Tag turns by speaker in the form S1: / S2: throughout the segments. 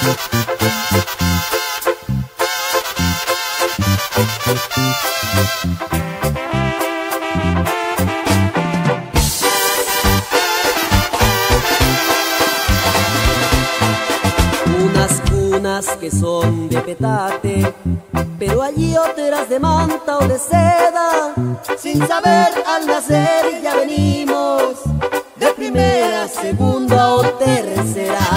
S1: Unas cunas que son de petate, pero allí otras de manta o de seda. Sin saber al nacer ya venimos de primera, segunda o tercera.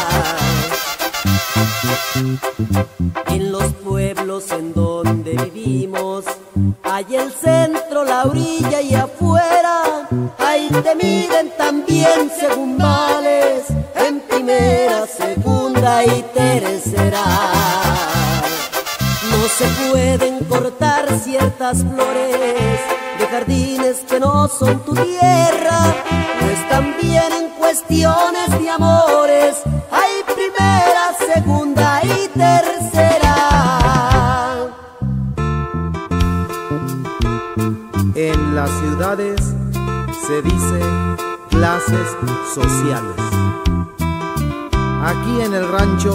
S1: En los pueblos en donde vivimos, hay el centro, la orilla y afuera. Ahí te miden también según vales, en primera, segunda y tercera. No se pueden cortar ciertas flores de jardines que no son tu tierra, pues también en cuestiones de amores hay primera, segunda y tercera.
S2: En las ciudades se dice clases sociales. Aquí en el rancho,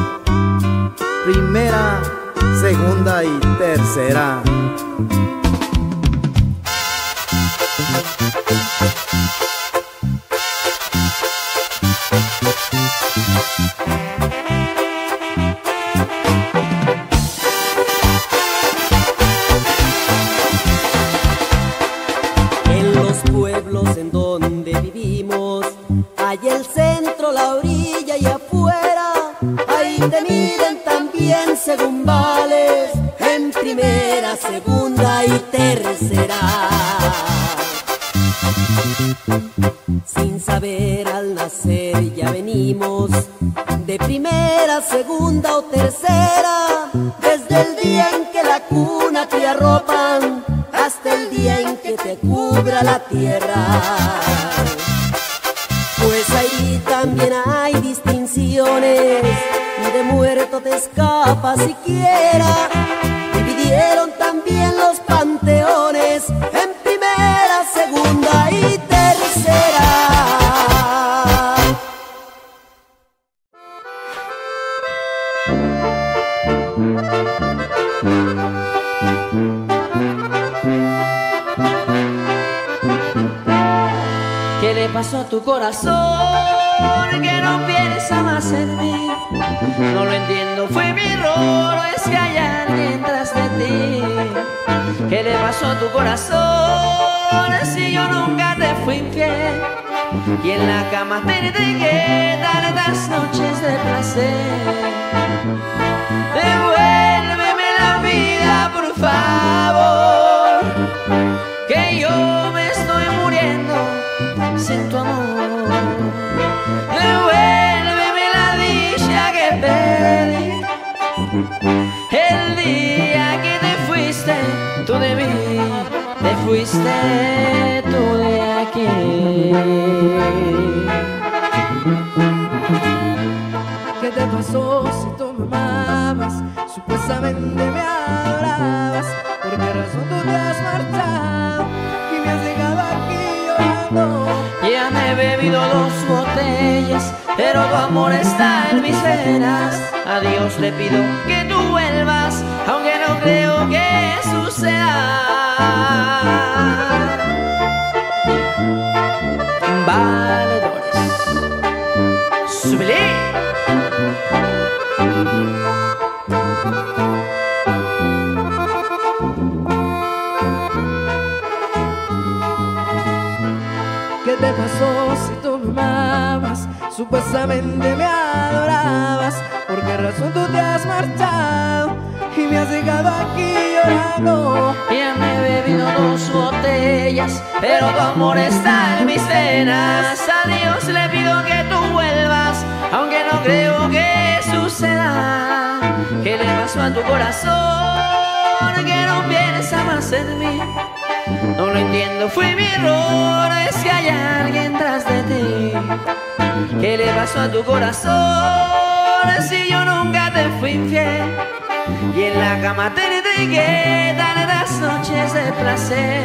S2: primera, segunda y tercera.
S1: En los pueblos en donde vivimos, hay el centro, la orilla y afuera. Ahí te miden también según vales, en primera, segunda y tercera. Sin saber al nacer ya venimos de primera, segunda o tercera. Desde el día en que la cuna te arropan hasta el día en que te cubra la tierra. Pues ahí también hay distinciones, ni de muerto te escapas siquiera. Dividieron también los panteones en primera, segunda y tercera.
S3: ¿Qué le pasó a tu corazón que no piensa más en mí? No lo entiendo, fue mi error, o es que hay alguien tras de ti. ¿Qué le pasó a tu corazón si yo nunca te fui infiel? Y en la cama te entregué tantas noches de placer. Devuélveme la vida, por favor, que yo me estoy muriendo sin tu amor. Devuélveme la dicha que perdí el día que te fuiste tú de mí, te fuiste tú de aquí.
S4: ¿Qué te pasó si tú me amabas? Supuestamente me adorabas. ¿Por qué razón tú te has marchado y me has dejado aquí llorando?
S3: Ya me he bebido 2 botellas, pero tu amor está en mis venas. A Dios le pido que tú vuelvas, aunque no creo que suceda. Valedores, súbele.
S4: ¿Qué te pasó si tú me amabas? Supuestamente me adorabas. ¿Por qué razón tú te has marchado y me has dejado aquí llorando?
S3: Ya me he bebido 2 botellas, pero tu amor está en mis venas. A Dios le pido que tú vuelvas, aunque no creo que suceda. ¿Qué le pasó a tu corazón que no piensa más en mí? No lo entiendo, fue mi error, es que hay alguien tras de ti. ¿Qué le pasó a tu corazón si yo nunca te fui infiel? Y en la cama te entregué tantas noches de placer.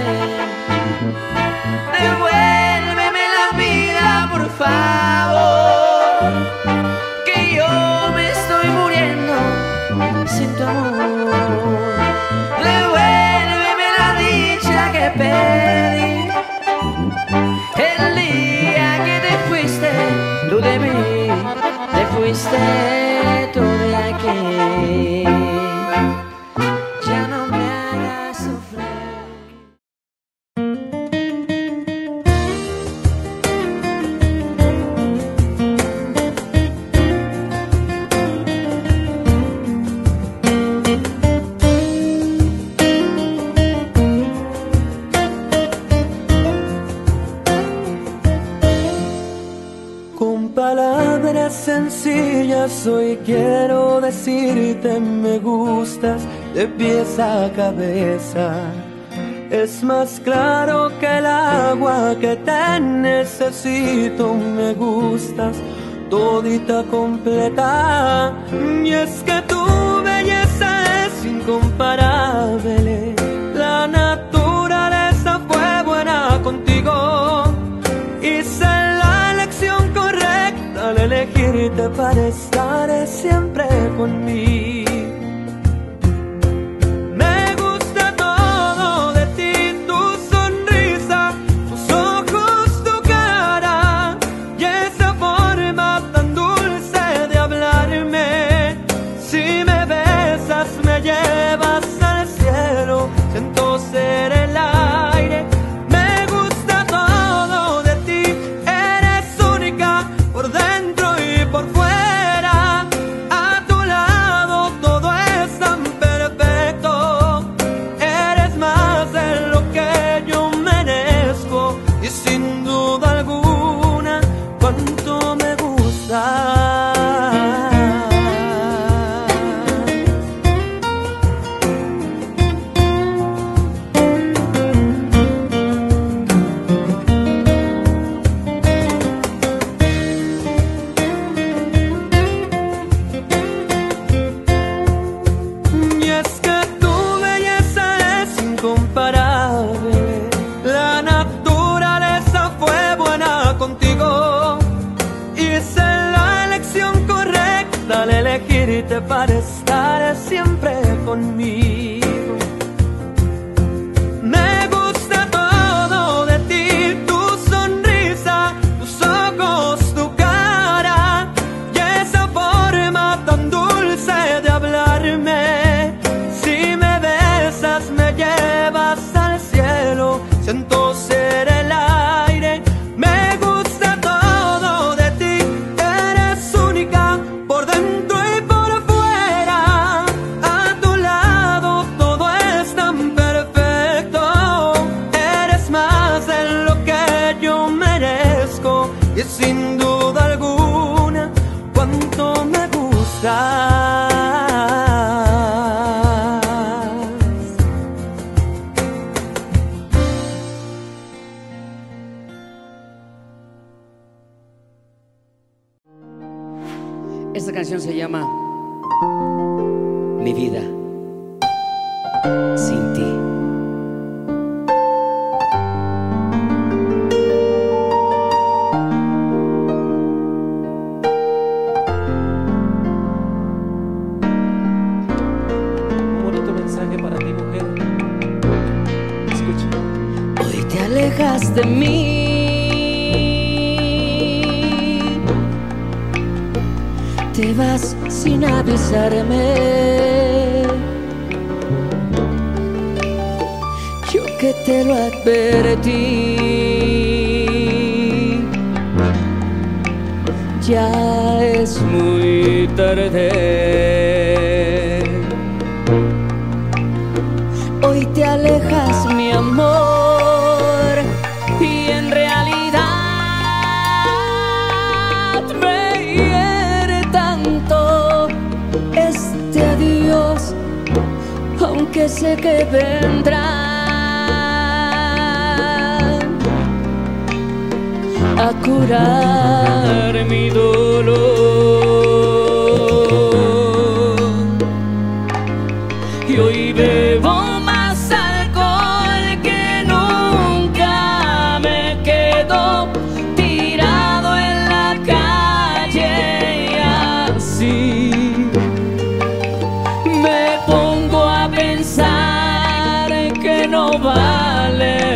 S3: Devuélveme la vida, por favor, que yo me perdí. El día que te fuiste tú de mí, te fuiste tú de aquí. Ya no me hagas sufrir.
S4: Palabras sencillas hoy quiero decirte me gustas de pies a cabeza. Es más claro que el agua que te necesito, me gustas todita completa. Y es que tu belleza es incomparable, la naturaleza fue buena contigo. Hice la elección correcta al elegirte para estar siempre conmigo. Me gusta todo de ti, tu sonrisa, tus ojos, tu cara y esa forma tan dulce de hablarme. Si me besas me llevas al cielo, siento ser el aire. Me gusta todo de ti, eres única por dentro y por fuera. A tu lado todo es tan perfecto. Eres más de lo que yo merezco y sin duda alguna cuánto me gusta. Y es que tu belleza es incomparable, la naturaleza fue buena contigo. Hice la elección correcta al elegirte para estar siempre conmigo. Me gusta todo de ti, tu sonrisa, tus ojos, tu cara y esa forma tan dulce de hablarme. Si me besas me llevas al cielo, siento ser el aire. Me gusta todo de ti, eres única por dentro y por fuera. A tu lado todo es tan perfecto. Eres más de lo que yo merezco y sin duda alguna cuánto me gustas.
S3: Esta canción se llama Mi vida sin ti.
S4: Un bonito mensaje para ti, mujer. Escucha.
S3: Hoy te alejas de mí, te vas sin avisarme. Yo que te lo advertí, ya es muy tarde. Hoy te alejas, mi amor, y en realidad me hiere tanto este adiós, aunque sé que vendrá a curar mi dolor. Y hoy bebo más alcohol que nunca, me quedo tirado en la calle y así me pongo a pensar que no vale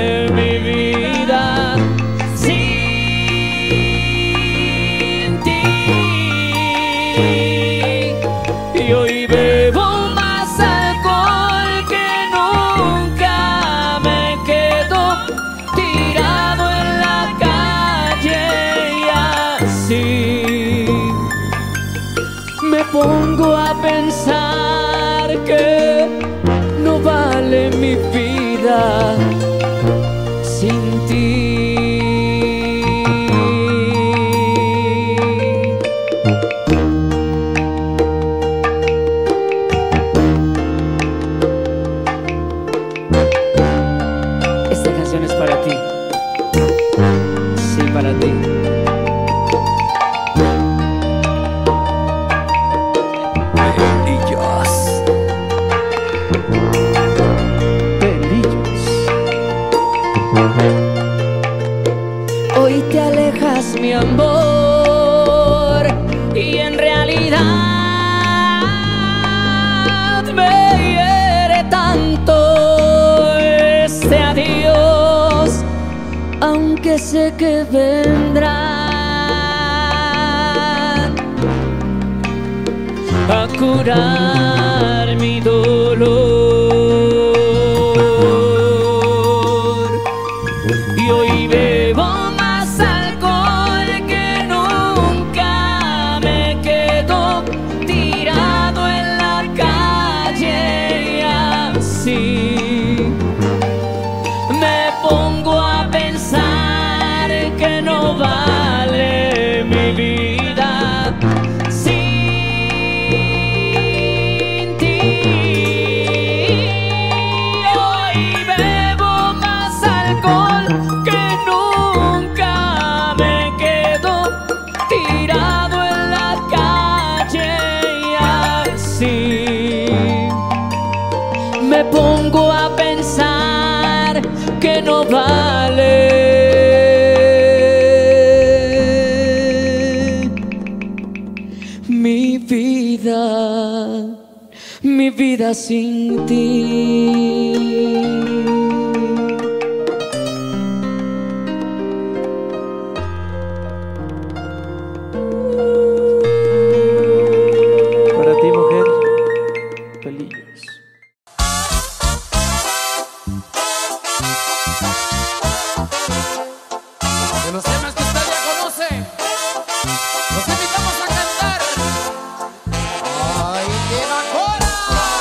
S4: pongo a pensar que no vale mi vida sin ti. Esta canción es para ti. Sí, para ti. Hoy te alejas, mi amor, y en realidad me hiere tanto este adiós, aunque sé que vendrán a curar mi dolor. Y hoy bebo más alcohol que nunca, me quedo tirado en la calle y así me pongo a pensar que no vale mi vida sin ti. Hoy bebo más alcohol que nunca, me quedo tirado en la calle y así me pongo a pensar que no vale mi vida sin ti. Para ti, mujer, pelillos.
S5: De los temas que usted ya conoce, los invitamos a cantar. ¡Ay, qué bacora!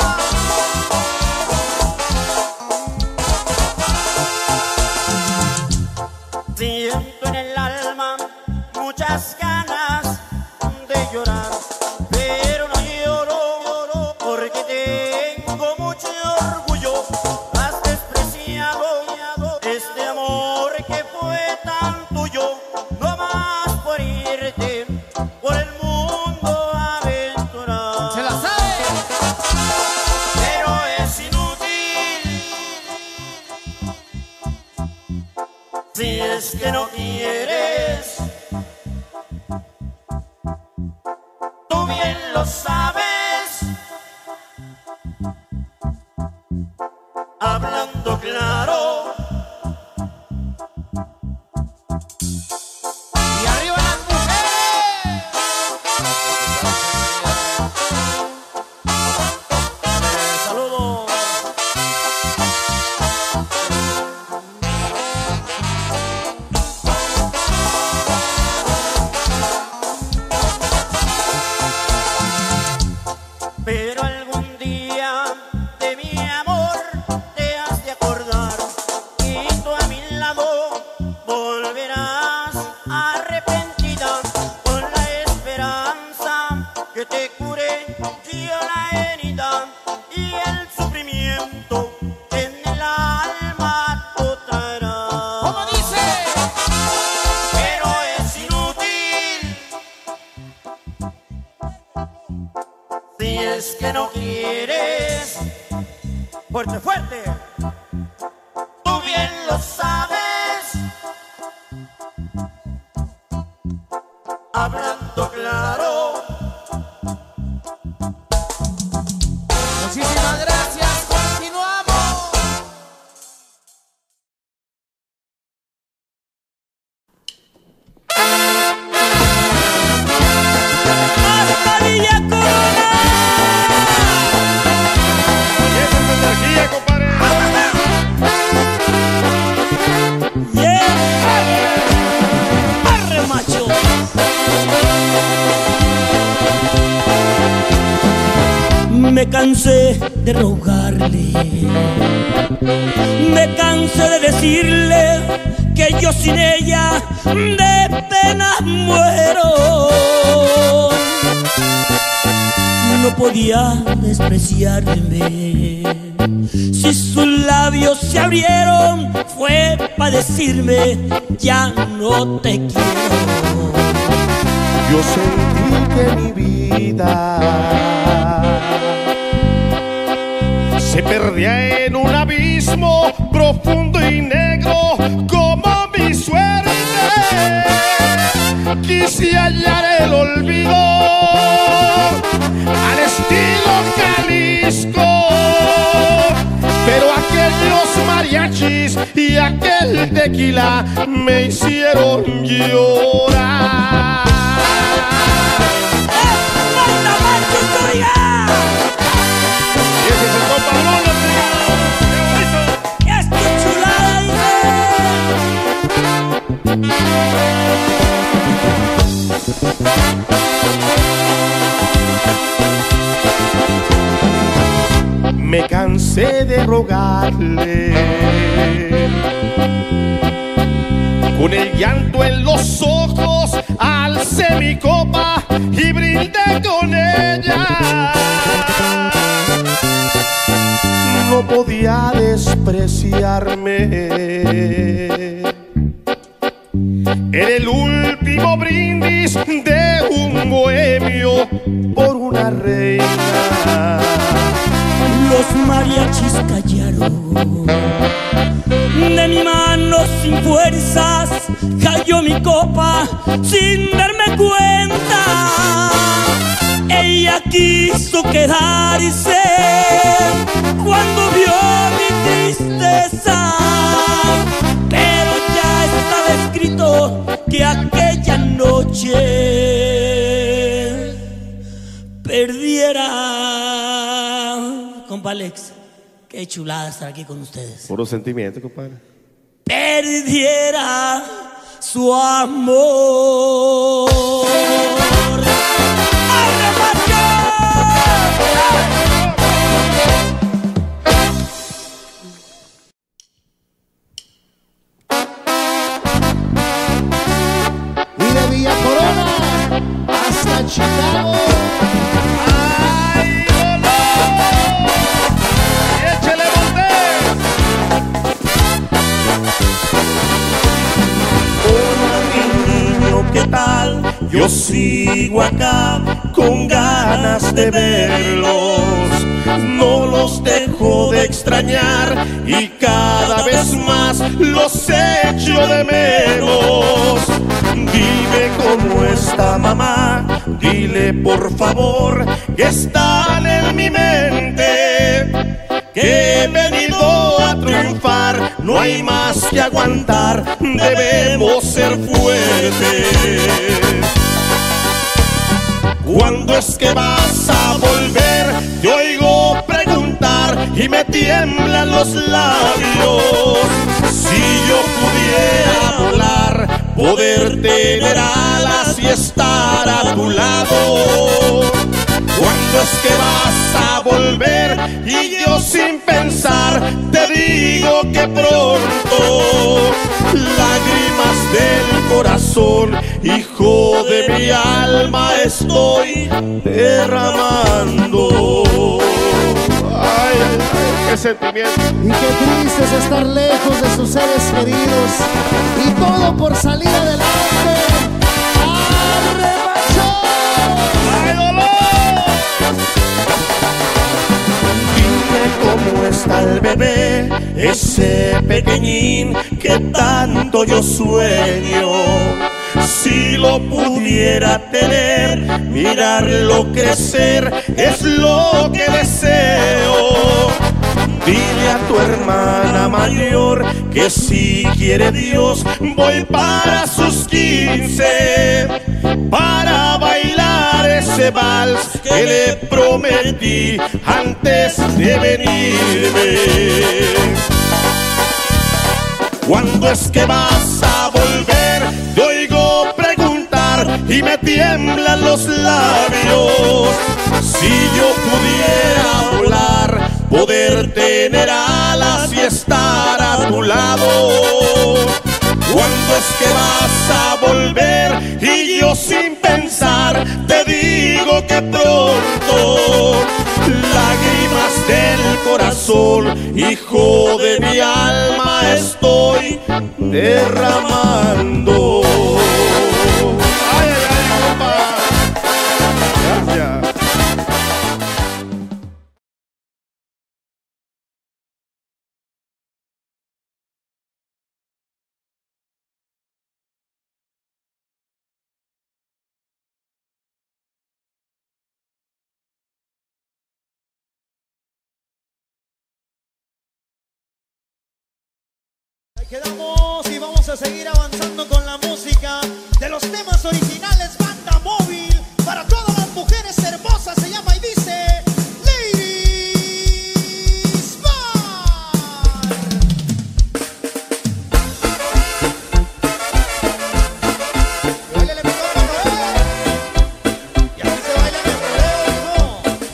S6: Siento en el alma muchas ganas de llorar, pero no lloro porque tengo mucho orgullo. Has despreciado este amor que fue tan tuyo, no más por irte por el mundo a aventurar.
S5: ¡Se la sabe!
S6: Pero es inútil si es que no quieres. Tú bien lo sabes. Hablando claro.
S5: ¡Y arriba las mujeres!
S6: Saludos. Pero algún día de mi amor te has de acordar y tú a mi lado volverás arrepentida con la esperanza que te cure yo la herida y el sufrimiento en el alma tú traerás.
S5: ¿Cómo dice?
S6: Pero es inútil si es que no quieres. Fuerte, fuerte. Tú bien lo sabes. Hablando claro.
S5: Muchísimas gracias. Continuamos.
S7: Esa es energía, compadre. Me cansé de rogarle, me cansé de decirle que yo sin ella de pena muero. No podía despreciarme, si sus labios se abrieron fue para decirme ya no te quiero.
S8: Yo sentí que mi vida se perdía en un abismo profundo y negro como mi suerte. Quise hallar el olvido al estilo Jalisco, pero aquellos mariachis y aquel tequila me hicieron llorar. Me cansé de rogarle, con el llanto en los ojos alcé mi copa y brindé con ella. No podía despreciarme. Era el último brindis de un bohemio por una reina.
S7: Los mariachis callaron, de mi mano sin fuerzas cayó mi copa sin darme cuenta. Ella quiso quedarse cuando vio mi tristeza, pero ya estaba escrito que aquella noche perdiera. Compa Alex, qué chulada estar aquí con ustedes.
S8: Puro sentimiento, compadre.
S7: Perdiera su amor.
S2: Y de Villa Corona hasta Chicago.
S8: ¿Qué tal? Yo sigo acá con ganas de verlos. No los dejo de extrañar y cada vez más los echo de menos. Dime cómo está mamá, dile por favor que están en mi mente, que he venido a triunfar, no hay más que aguantar, debemos ser fuertes. ¿Cuándo es que vas a volver? Te oigo preguntar y me tiemblan los labios. Si yo pudiera volar, poder tener alas y estar a tu lado. ¿Cuándo es que vas a volver? Y yo sin pensar te digo que pronto. Lágrimas del corazón, hijo de mi alma, estoy derramando. Ay, ay, qué sentimiento.
S2: Y qué triste es estar lejos de sus seres queridos, y todo por salir adelante. ¡Arre, macho!
S8: ¡Ay, dolor! Dime cómo está el bebé, ese pequeñín que tanto yo sueño. Si lo pudiera tener, mirarlo crecer es lo que deseo. Dile a tu hermana mayor que si quiere Dios voy para sus 15 para bailar ese vals que le prometí antes de venirme. ¿Cuándo es que vas a volver? Te oigo preguntar y me tiemblan los labios. Si yo pudiera volar, poder tener alas y estar a tu lado. ¿Cuándo es que vas a volver? Y yo sin pensar te digo que pronto. Lágrimas del corazón, hijo de mi alma, estoy derramando. Ay, ay, ay, compa. Gracias.
S9: Quedamos y vamos a seguir avanzando con la música de los temas originales. Banda móvil para todas las mujeres hermosas, se llama y dice Ladies Bar. Báilale mi compa Noel, y así se baila en el rodeo,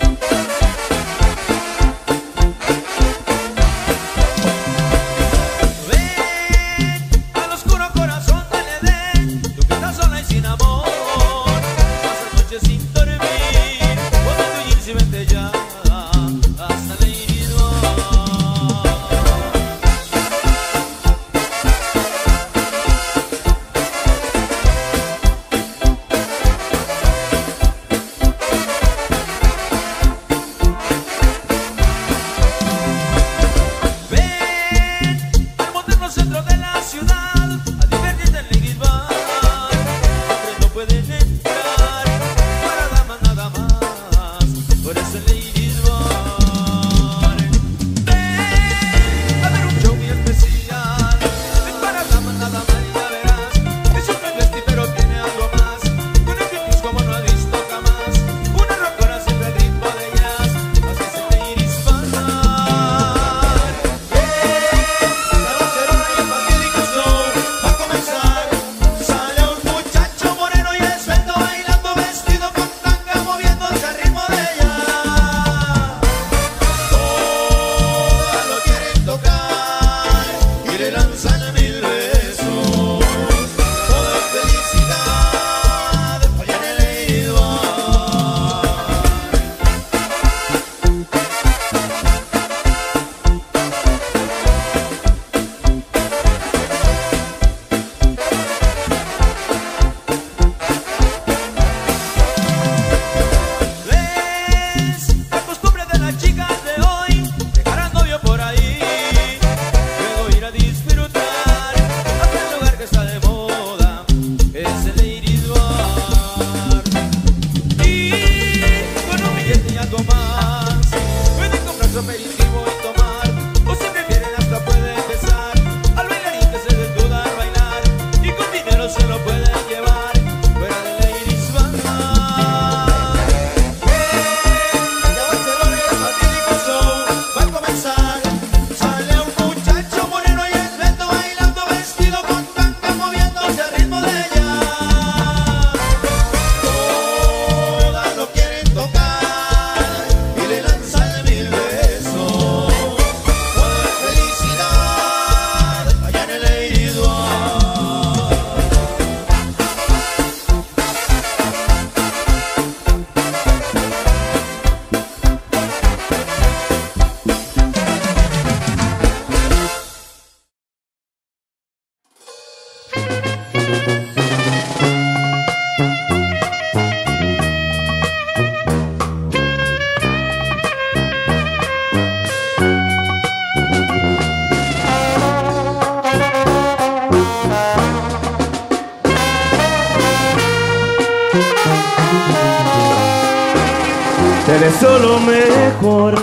S10: Te deseo lo mejor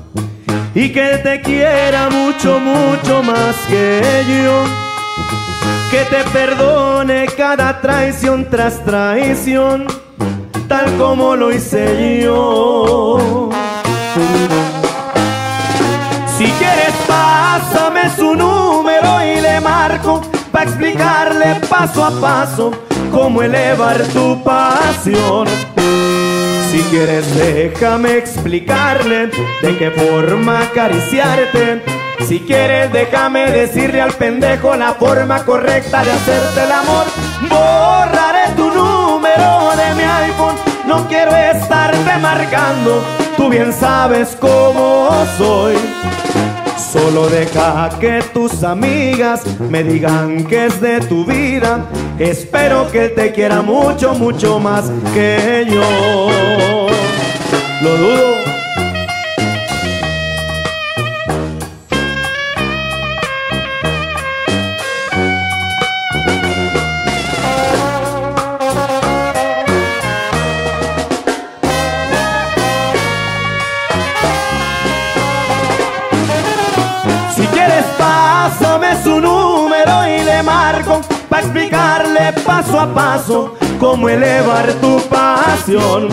S10: y que te quiera mucho, mucho más que yo. Que te perdone cada traición tras traición, tal como lo hice yo. Si quieres pásame su número y le marco pa' explicarle paso a paso cómo elevar tu pasión. Si quieres déjame explicarle de qué forma acariciarte. Si quieres déjame decirle al pendejo la forma correcta de hacerte el amor. Borraré tu número de mi iPhone, no quiero estarte marcando, tú bien sabes cómo soy. Solo deja que tus amigas me digan que es de tu vida. Espero que te quiera mucho, mucho más que yo. Lo dudo. Su número y le marco para explicarle paso a paso cómo elevar tu pasión.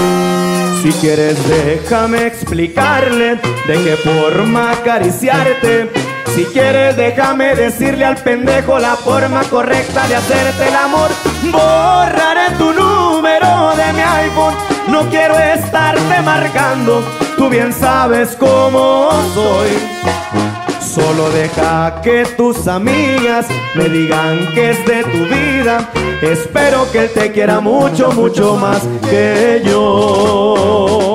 S10: Si quieres déjame explicarle de qué forma acariciarte. Si quieres déjame decirle al pendejo la forma correcta de hacerte el amor. Borraré tu número de mi iPhone, no quiero estarte marcando, tú bien sabes cómo soy. Solo deja que tus amigas me digan que es de tu vida. Espero que él te quiera mucho, mucho más que yo.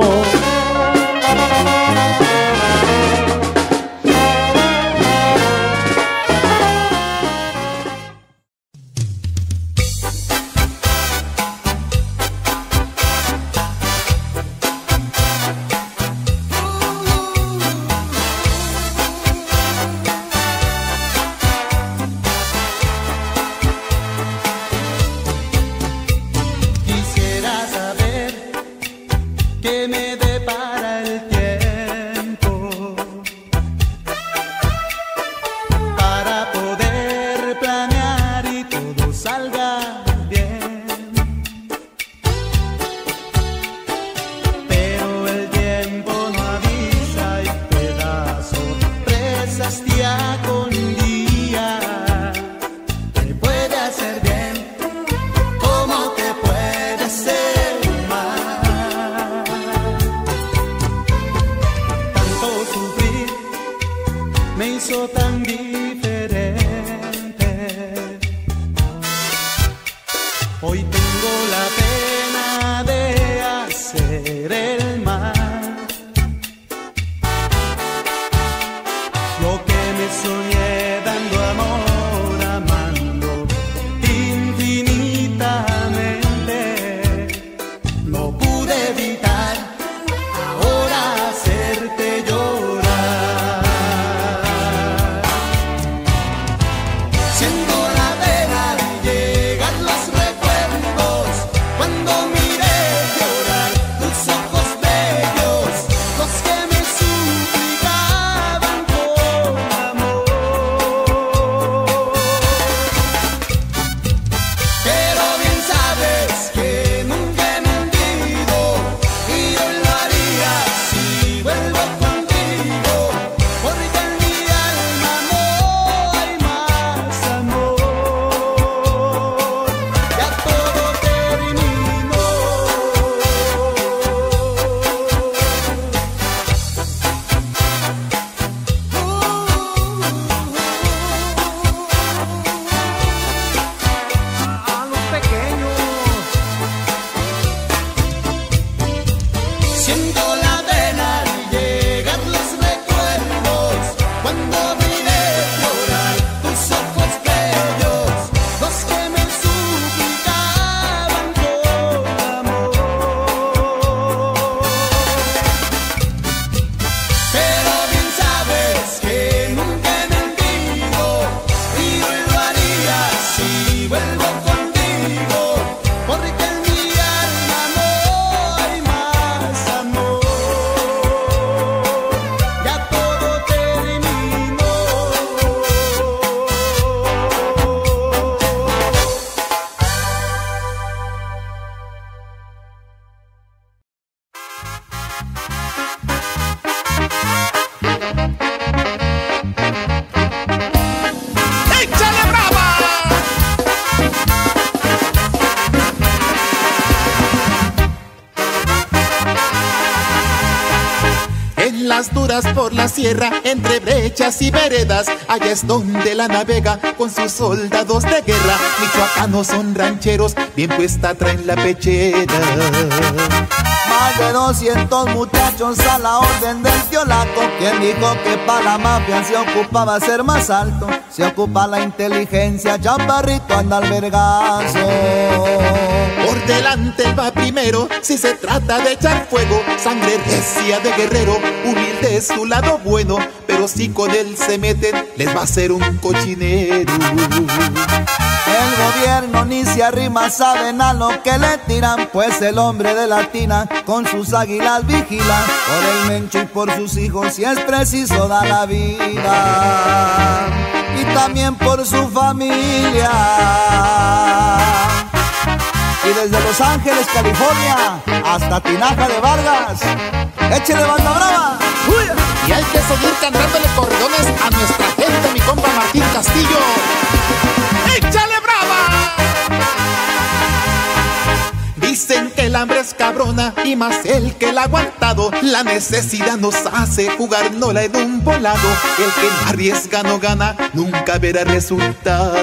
S11: Porque en mi alma no hay más amor. andas por la sierra, entre brechas y veredas, allá es donde la navega con sus soldados de guerra. Michoacanos son rancheros, bien puesta traen la pechera.
S12: Más de 200 muchachos a la orden del tío Laco, quien dijo que para la mafia se ocupaba ser más alto. Se ocupa la inteligencia, chaparrito anda al vergazo.
S11: Por delante él va primero, si se trata de echar fuego. Sangre recia de guerrero, humilde es su lado bueno. Pero si con él se meten, les va a hacer un cochinero.
S12: El gobierno ni se arrima, saben a lo que le tiran, pues el hombre de la tina con sus águilas vigila. Por el Mencho y por sus hijos, si es preciso, da la vida. Y también por su familia. Y desde Los Ángeles, California, hasta Tinaja de Vargas, échele banda brava. ¡Uy!
S11: Y hay que seguir cantándole corridones a nuestra gente, mi compa Martín Castillo. ¡Échale brava! Dicen que el hambre es cabrona y más el que la ha aguantado. La necesidad nos hace jugárnosla en un volado. El que no arriesga no gana, nunca verá resultados.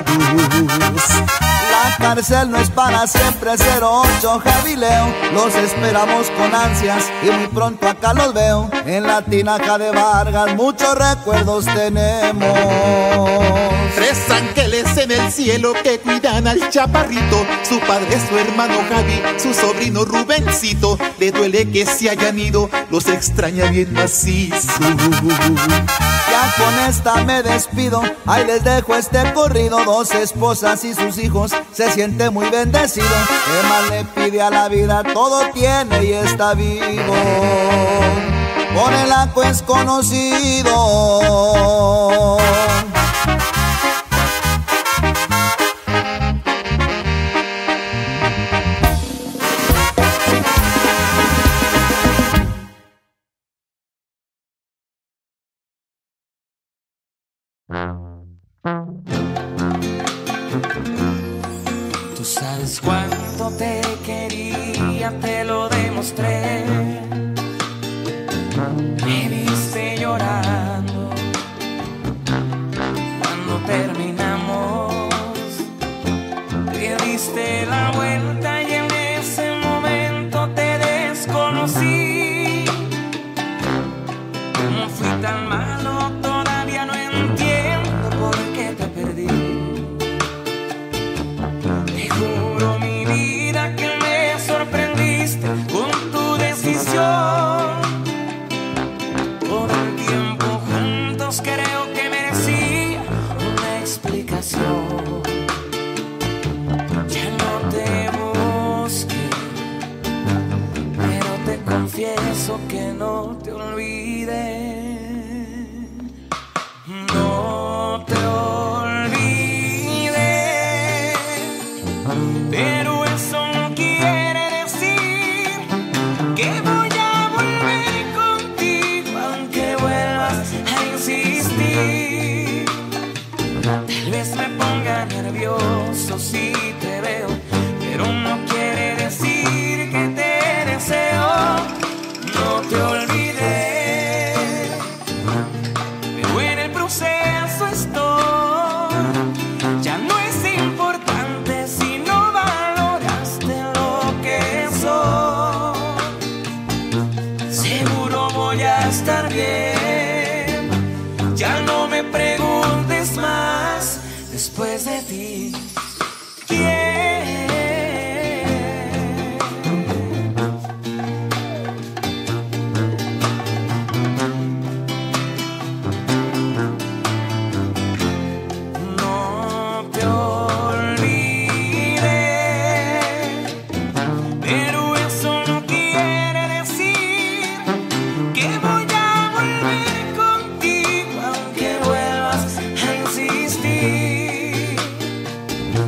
S12: La cárcel no es para siempre, 08 Javileo. Los esperamos con ansias y muy pronto acá los veo. En la Tinaja de Vargas muchos recuerdos tenemos.
S11: 3 ángeles en el cielo que cuidan al chaparrito. Su padre, su hermano Javi, su sobrino Rubencito. Le duele que se hayan ido, los extraña bien macizo.
S12: Ya con esta me despido, ahí les dejo este corrido. 2 esposas y sus hijos, se siente muy bendecido. ¿Qué más le pide a la vida? Todo tiene y está vivo. Por el Laco es conocido.
S3: Tú sabes cuánto te quería, te lo demostré. Me viste llorando cuando terminamos. Te diste la vuelta y en ese momento te desconocí. No fui tan malo, todavía no entiendo por qué te perdí. Te juro mi vida que me sorprendiste con tu decisión. Por el tiempo juntos creo que merecía una explicación. Ya no te busqué, pero te confieso que no te olvidé. No te olvidé, pero eso no quiere decir que voy a volver contigo, aunque vuelvas a insistir. Tal vez me ponga nervioso si te veo, pero no quiere decir que te deseo. No te olvidé, pero en el proceso estoy. Ya no es importante si no valoraste lo que soy. Seguro voy a estar bien. Ya no me preguntes más después de ti. No te olvidé, pero eso no quiere decir que voy a volver contigo, aunque vuelvas a insistir.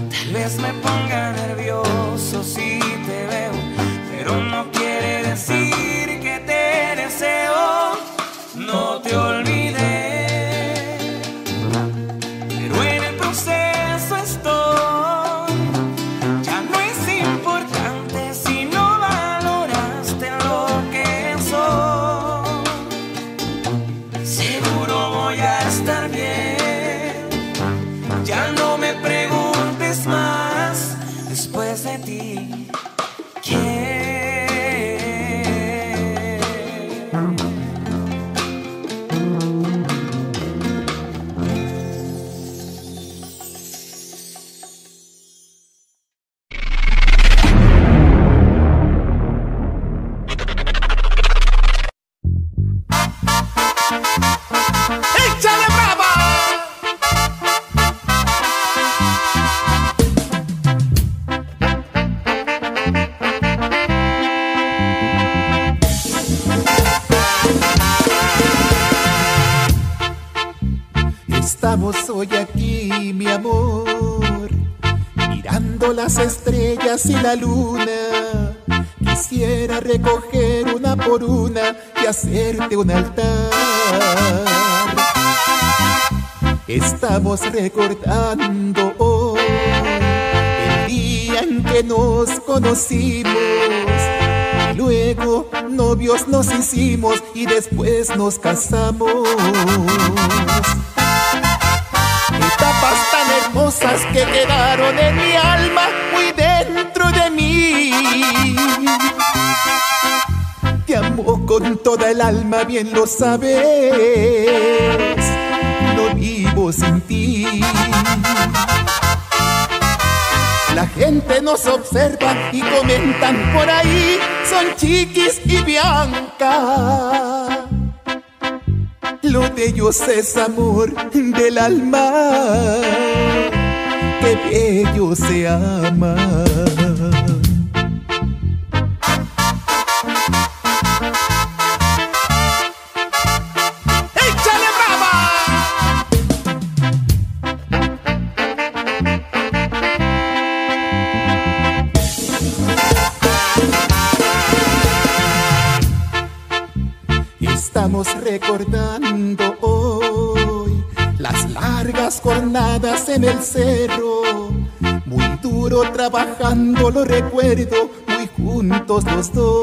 S11: contando las estrellas y la luna. Quisiera recoger una por una y hacerte un altar. Estamos recordando hoy el día en que nos conocimos. Luego novios nos hicimos y después nos casamos. Etapas tan hermosas que quedaron en mi alma, muy dentro de mí. Te amo con toda el alma, bien lo sabes. No vivo sin ti. La gente nos observa y comentan por ahí, son Chiquis y Bianca. Lo de ellos es amor del alma, que bello se ama. Estamos recordando hoy las largas jornadas en el cerro. Muy duro trabajando, lo recuerdo, muy juntos los dos.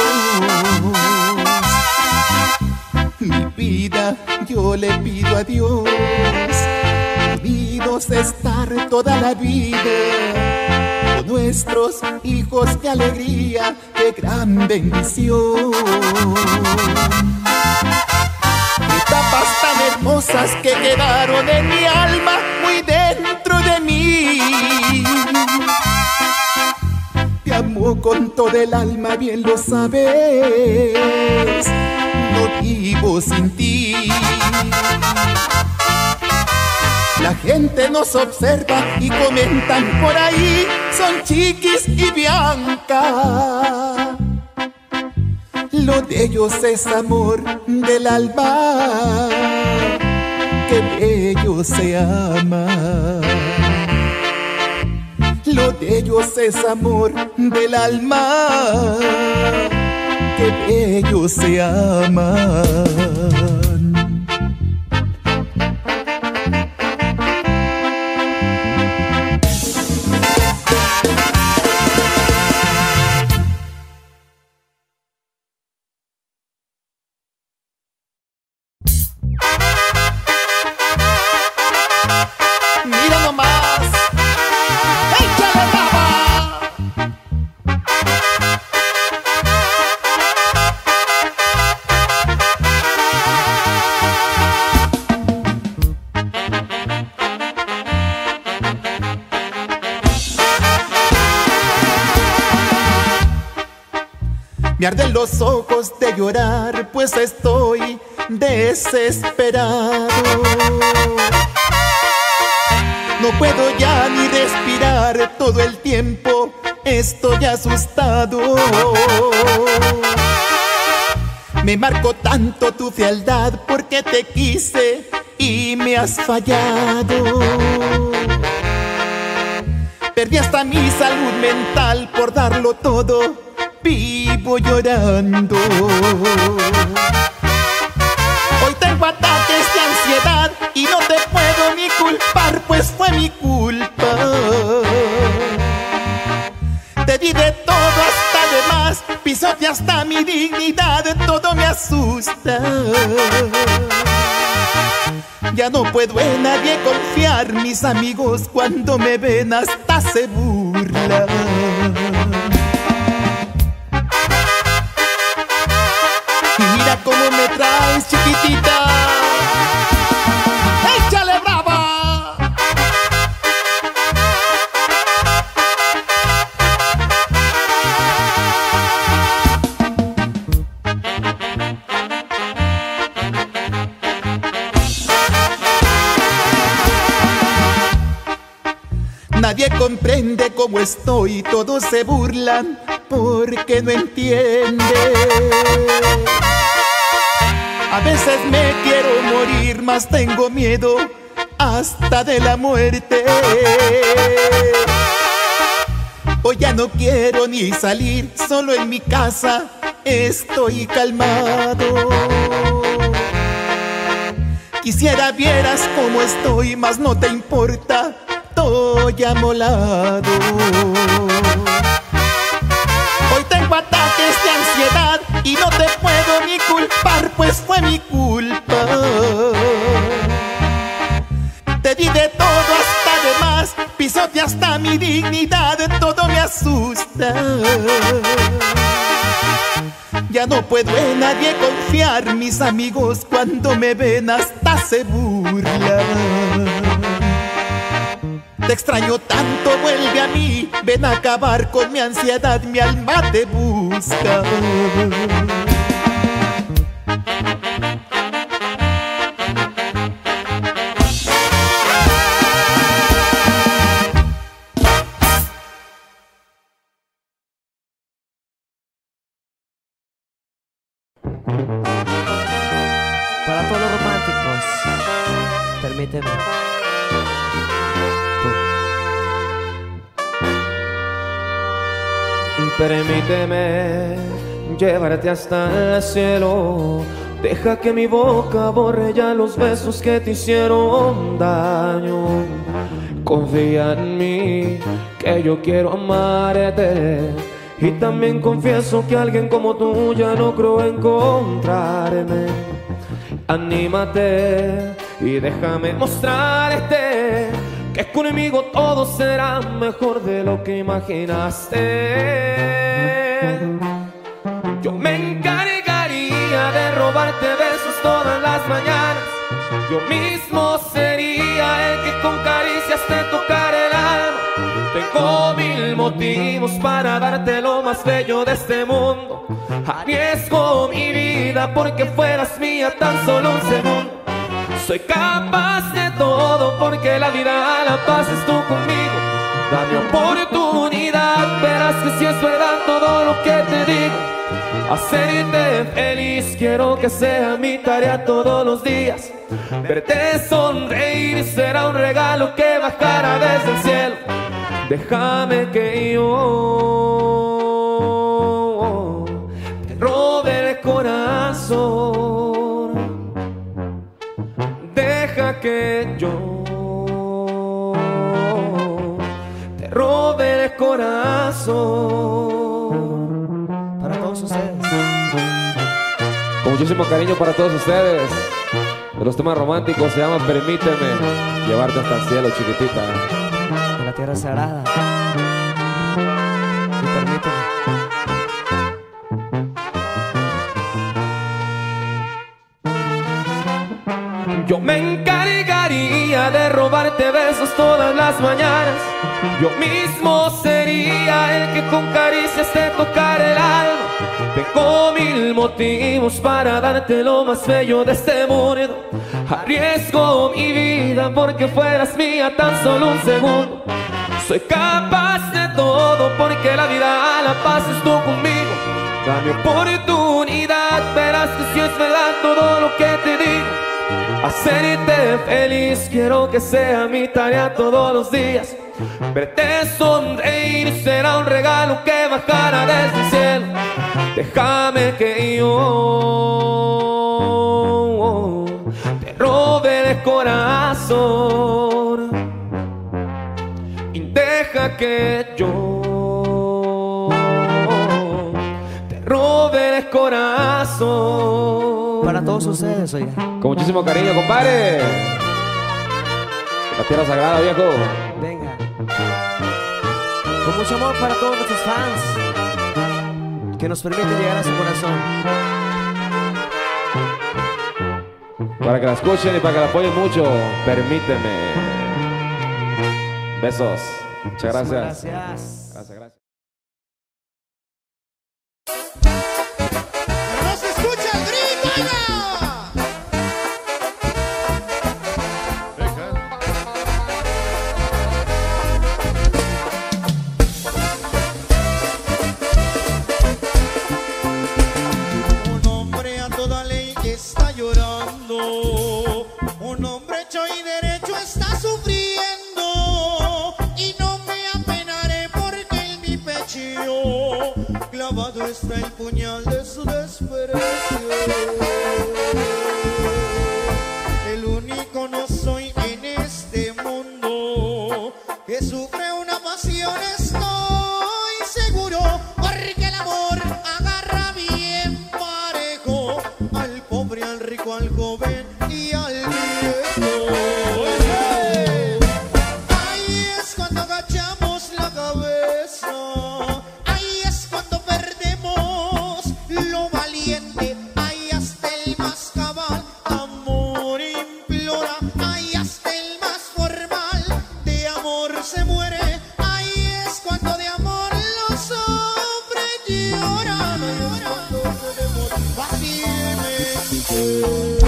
S11: Mi vida yo le pido a Dios, unidos estar toda la vida. Con nuestros hijos, qué alegría, qué gran bendición. Etapas tan hermosas que quedaron en mi alma, muy dentro de mí. Te amo con todo el alma, bien lo sabes. No vivo sin ti. La gente nos observa y comentan por ahí, son Chiquis y Bianca. Lo de ellos es amor del alma, que bello se ama. Lo de ellos es amor del alma, que bello se ama. Mira nomás, échale baba. Me arden los ojos de llorar, pues estoy desesperado. No puedo ya ni respirar, todo el tiempo estoy asustado. Me marcó tanto tu fealdad porque te quise y me has fallado. Perdí hasta mi salud mental por darlo todo, vivo llorando. Hoy tengo ataques de ansiedad y no te puedo ni culpar, pues fue mi culpa. Te di de todo hasta de más, pisoteé hasta mi dignidad, todo me asusta. Ya no puedo en nadie confiar, mis amigos cuando me ven hasta se burlan. Y mira cómo me traes, chiquitita. ¡Échale brava! Nadie comprende cómo estoy, todos se burlan porque no entienden. A veces me quiero morir, mas tengo miedo hasta de la muerte. Ya no quiero ni salir, solo en mi casa estoy calmado. Quisiera vieras cómo estoy, mas no te importa, estoy amolado. Hoy tengo ataques de ansiedad y no te puedo ni culpar, pues fue mi culpa. Te di de todo hasta de más, pisote hasta mi dignidad, todo me asusta. Ya no puedo en nadie confiar, mis amigos cuando me ven hasta se burlan. Te extraño tanto, vuelve a mí, ven a acabar con mi ansiedad, mi alma te busca.
S4: Para todos los románticos, permíteme.
S10: Permíteme llevarte hasta el cielo. Deja que mi boca borre ya los besos que te hicieron daño. Confía en mí, que yo quiero amarte. Y también confieso que alguien como tú ya no creo encontrarme. Anímate y déjame mostrarte que conmigo todo será mejor de lo que imaginaste. Yo me encargaría de robarte besos todas las mañanas. Yo mismo sería el que con caricias te tocara el alma. Tengo 1000 motivos para darte lo más bello de este mundo. Arriesgo mi vida porque fueras mía tan solo un segundo. Soy capaz de todo porque la vida la pases tú conmigo. Dame oportunidad, verás que si es verdad todo lo que te digo. Hacerte feliz quiero que sea mi tarea todos los días. Verte sonreír será un regalo que bajará desde el cielo. Déjame que yo te robe el corazón. Deja que yo te robe el corazón.
S4: Para todos ustedes,
S10: con muchísimo cariño para todos ustedes. De los temas románticos se llama Permíteme llevarte hasta el cielo, chiquitita.
S4: de la tierra sagrada. Y permíteme.
S10: Yo me encargaría de robarte besos todas las mañanas. Yo mismo sería el que con caricias te tocara el alma. Tengo 1000 motivos para darte lo más bello de este mundo. Arriesgo mi vida porque fueras mía tan solo un segundo. Soy capaz de todo porque la vida la pases tú conmigo. Dame oportunidad, verás que si es verdad todo lo que te digo. Hacerte feliz quiero que sea mi tarea todos los días. Verte sonreír será un regalo que bajará desde el cielo. Déjame que yo te robe el corazón. Y deja que yo te robe el corazón.
S4: Para todos ustedes, oiga.
S10: Con muchísimo cariño, compadre. La tierra sagrada, viejo.
S4: Venga. Con mucho amor para todos nuestros fans que nos permiten llegar a su corazón.
S10: Para que la escuchen y para que la apoyen mucho, permíteme. Besos. Muchas gracias.
S4: Gracias.
S10: Gracias, gracias.
S9: ¡No se escucha el grito, oiga! Un hombre a toda ley que está llorando, un hombre hecho y derecho está sufriendo, y no me apenaré porque en mi clavado está el puñal de su desprecio. El único no soy en este mundo que sufre una pasión, estoy seguro, porque el amor agarra bien parejo al pobre, al rico, al joven y al viejo. Ahí es cuando agachamos la cabeza, ahí es cuando perdemos lo valiente, ahí hasta el más cabal amor implora, ahí hasta el más formal de amor se muere, ahí es cuando de amor los hombres lloran, ahí es cuando tenemos fácilmente.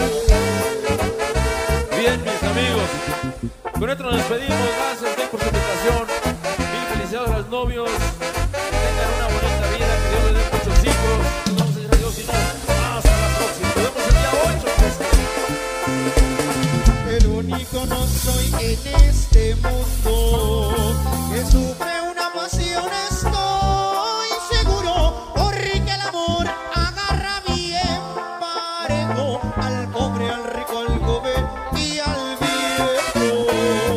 S13: Bien, mis amigos, con esto nos despedimos. Gracias bien por su invitación. Mil felicidades a los novios. Que tengan una bonita vida, que Dios les dé muchos hijos. Nos vamos a decir adiós y no. Hasta la próxima. Nos vemos el día 8.
S9: El único no soy en este mundo que sufre una pasión, estoy seguro, porque el amor agarra bien parejo al pobre, al rico, al joven y al viejo.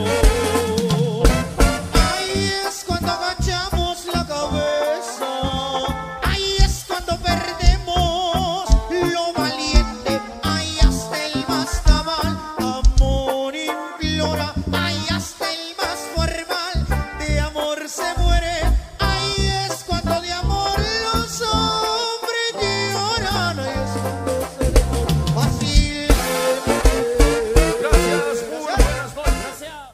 S9: Ahí es cuando agachamos la cabeza, ahí es cuando perdemos lo valiente, ahí hasta el más cabal amor implora, ahí hasta el más formal de amor se muere, ahí es cuando de amor los hombres lloran, ahí es cuando seremos fácilmente.
S13: Gracias, muy buenas noches. Gracias.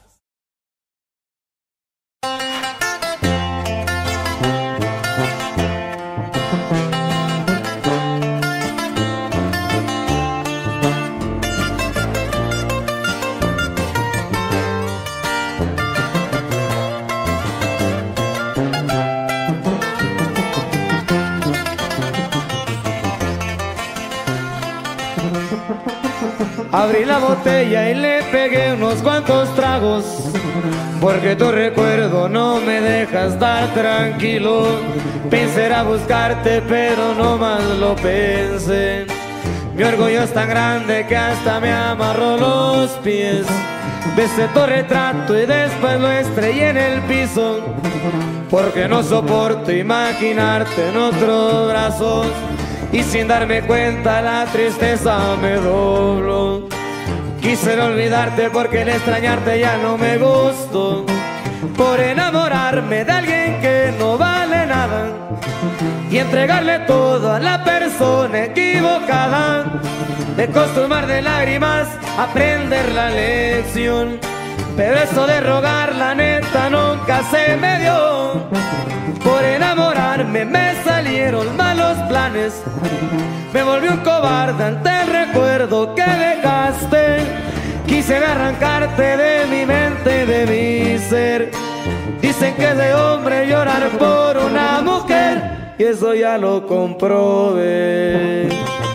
S4: Abrí la botella y le pegué unos cuantos tragos, porque tu recuerdo no me deja estar tranquilo. Pensé a buscarte, pero no más lo pensé. Mi orgullo es tan grande que hasta me amarró los pies. Besé tu retrato y después lo estrellé en el piso, porque no soporto imaginarte en otros brazos. Y sin darme cuenta la tristeza me dobló. Quisiera olvidarte porque el extrañarte ya no me gustó, por enamorarme de alguien que no vale nada y entregarle todo a la persona equivocada. Me costó un mar de lágrimas aprender la lección, pero eso de rogar la neta nunca se me dio. Por enamorarme me salieron malos planes, me volví un cobarde ante el recuerdo que dejaste. Quise arrancarte de mi mente y de mi ser. Dicen que es de hombre llorar por una mujer, y eso ya lo comprobé.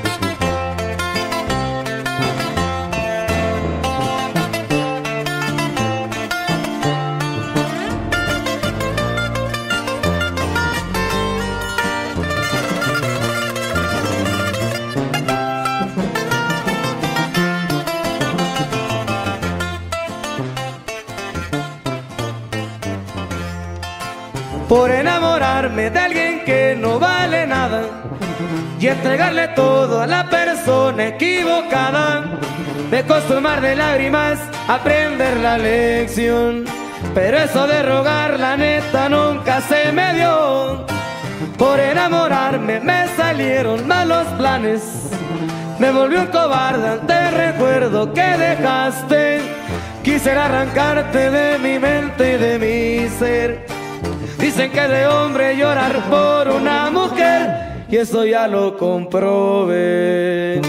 S4: Por enamorarme de alguien que no vale nada y entregarle todo a la persona equivocada. Me costó un mar de lágrimas aprender la lección, pero eso de rogar la neta nunca se me dio. Por enamorarme me salieron malos planes, me volví un cobarde ante el recuerdo que dejaste. Quisiera arrancarte de mi mente y de mi ser. Dicen que de hombre llorar por una mujer, y eso ya lo comprobé.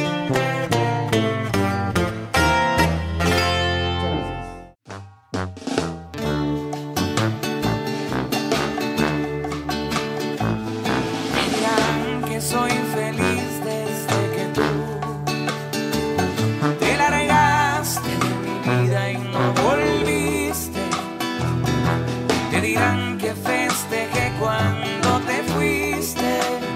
S14: Dirán que soy feliz desde que tú te largaste de mi vida y no volviste. Te dirán que festejé cuando te fuiste.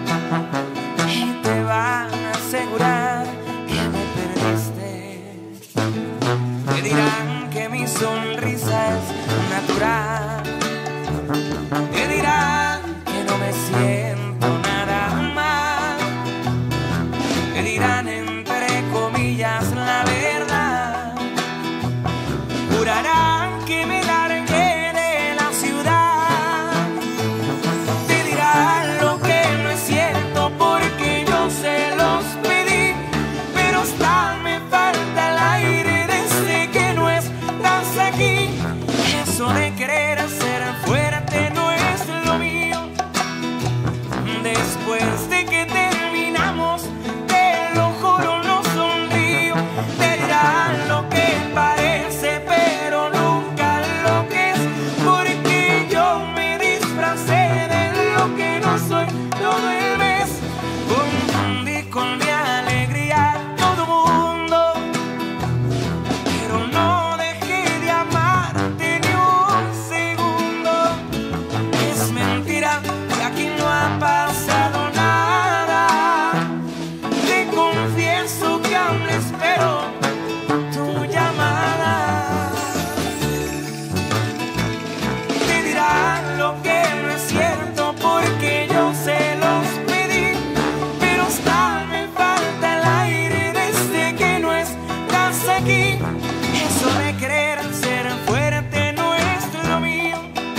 S14: ser fuerte no es lo mío. Después de que terminamos, te lo juro, no sonrío. Te dirán lo que parece, pero nunca lo que es, porque yo me disfracé de lo que no soy todo el mes. Confundí con mi alegría todo mundo, pero no dejé de amarte ni un segundo. Es mentira que aquí no ha pasado nada. Te confieso que aún espero tu llamada. Te dirán lo que no es cierto porque yo se los pedí, pero hasta me falta el aire desde que no estás aquí. Eso de querer ser fuerte no es lo mío.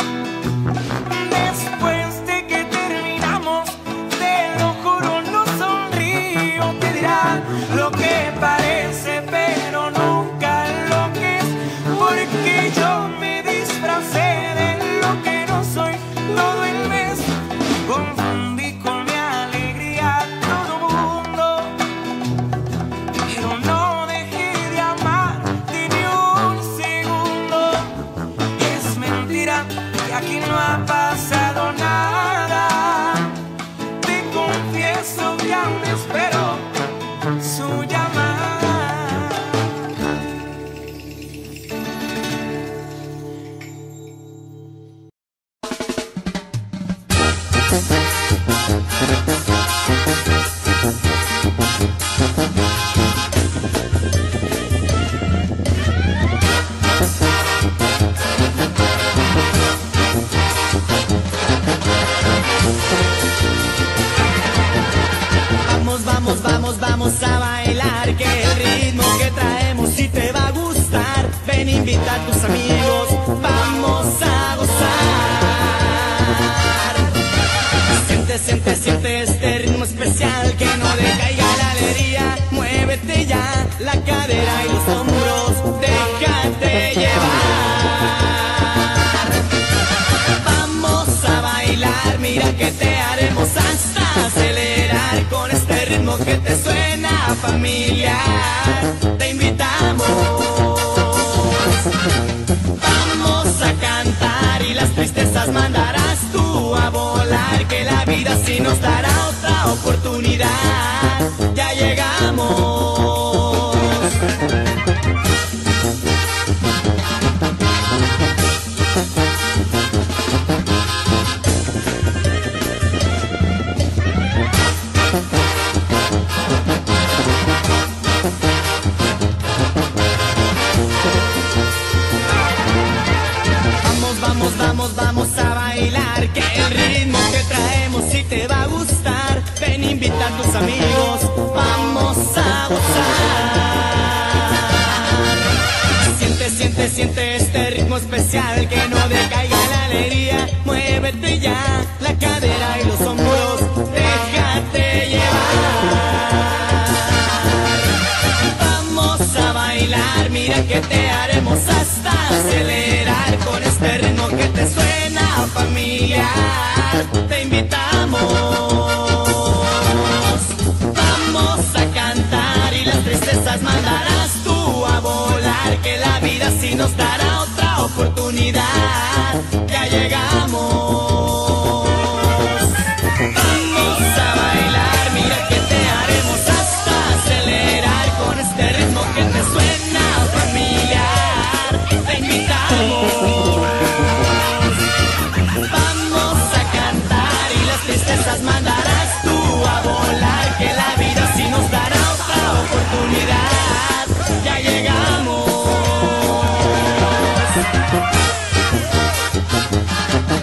S14: Después de que terminamos, te lo juro, no sonrío. Te dirán lo que parece, pero nunca lo que es, porque yo me disfracé de lo que no soy todo el mes. Confundí con mi alegría todo mundo, pero no dejé de amarte ni un segundo. Es mentira que aquí no ha pasado nada. Te confieso que aún espero su llamada.
S1: Vamos, vamos, vamos, vamos a bailar, que el ritmo que traemos sí te va a gustar. Ven, invita a tus amigos, vamos a gozar. Siente, siente, siente este ritmo especial, que no decaiga la alegría. Muévete ya la cadera y los hombros, déjate llevar. Vamos a bailar, mira que te haremos hasta acelerar con este ritmo que te suena familiar. Te invitamos. Vamos a cantar y las tristezas mandarás tú a volar, que la vida sí nos dará otra oportunidad. Ya llegamos. Vamos, vamos, vamos, vamos a bailar, que el ritmo que traemos sí te va a gustar. Ven, invita a tus amigos, vamos a gozar. Siente, siente, siente este ritmo especial, que no decaiga la alegría. Muévete ya la cadera y los hombros, déjate llevar. Vamos a bailar, mira que te haremos hasta acelerar con este ritmo que te suena familiar. Te invitamos. Vamos a cantar y las tristezas mandarás tú a volar, que la vida sí nos dará otra oportunidad. Ya llegamos. Vamos a bailar, mira que te haremos hasta acelerar con este ritmo que te suena familiar. Te invitamos. Vamos a cantar y las tristezas mandarás tú a volar, que la vida sí nos dará otra oportunidad. Ya llegamos.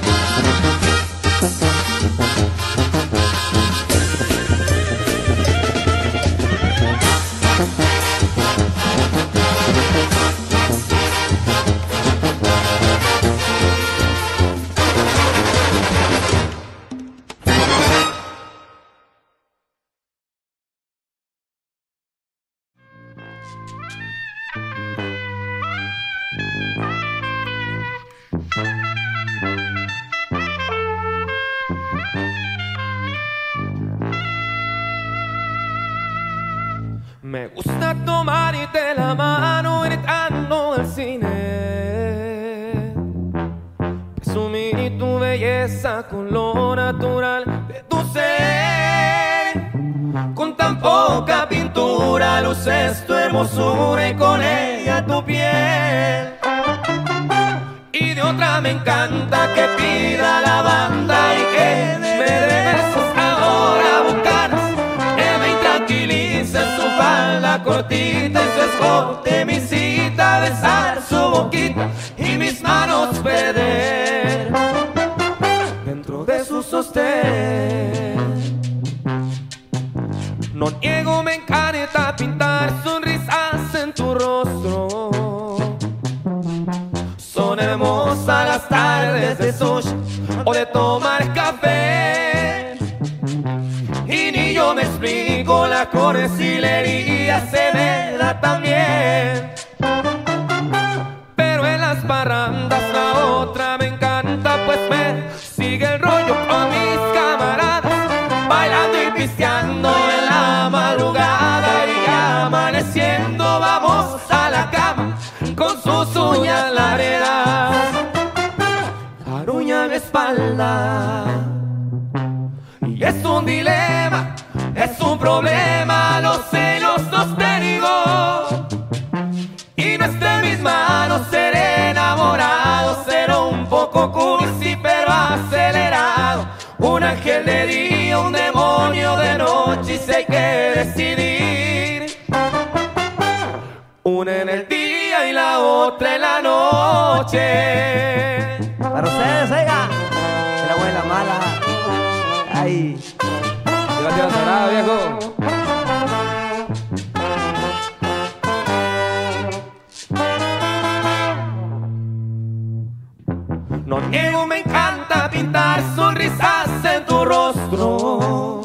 S4: tomarte la mano entrando al cine, presumir tu belleza con lo natural de tu ser. Con tan poca pintura luces tu hermosura y con ella tu piel. Y de otra me encanta que pida la banda y que me dé besos ahora bucanas, que me intranquilice en su falda cortita y su escote, mi cita, besar su boquita y mis manos perder dentro de su sostén. No niego, me encanta pintar sonrisas en tu rostro. Son hermosas las tardes de sushi o de tomar café. Y ni yo me explico, la cursilería se me da también. Pero en las parrandas la otra me encanta, pues me sigue el rollo con mis camaradas, bailando y pisteando en la madrugada. Y amaneciendo vamos a la cama con sus uñas largas, aruña mi espalda. Y es un dilema, es un problema, lo sé, los dos te digo. Y no está en mis manos ser enamorado, ser un poco cursi pero acelerado, un ángel de día, un demonio de noche, y si hay que decidir, una en el día y la otra en la noche.
S3: Para ustedes, oiga, de la buena y la mala. Ay,
S4: Tía Sagrada, viejo. No niego, me encanta pintar sonrisas en tu rostro,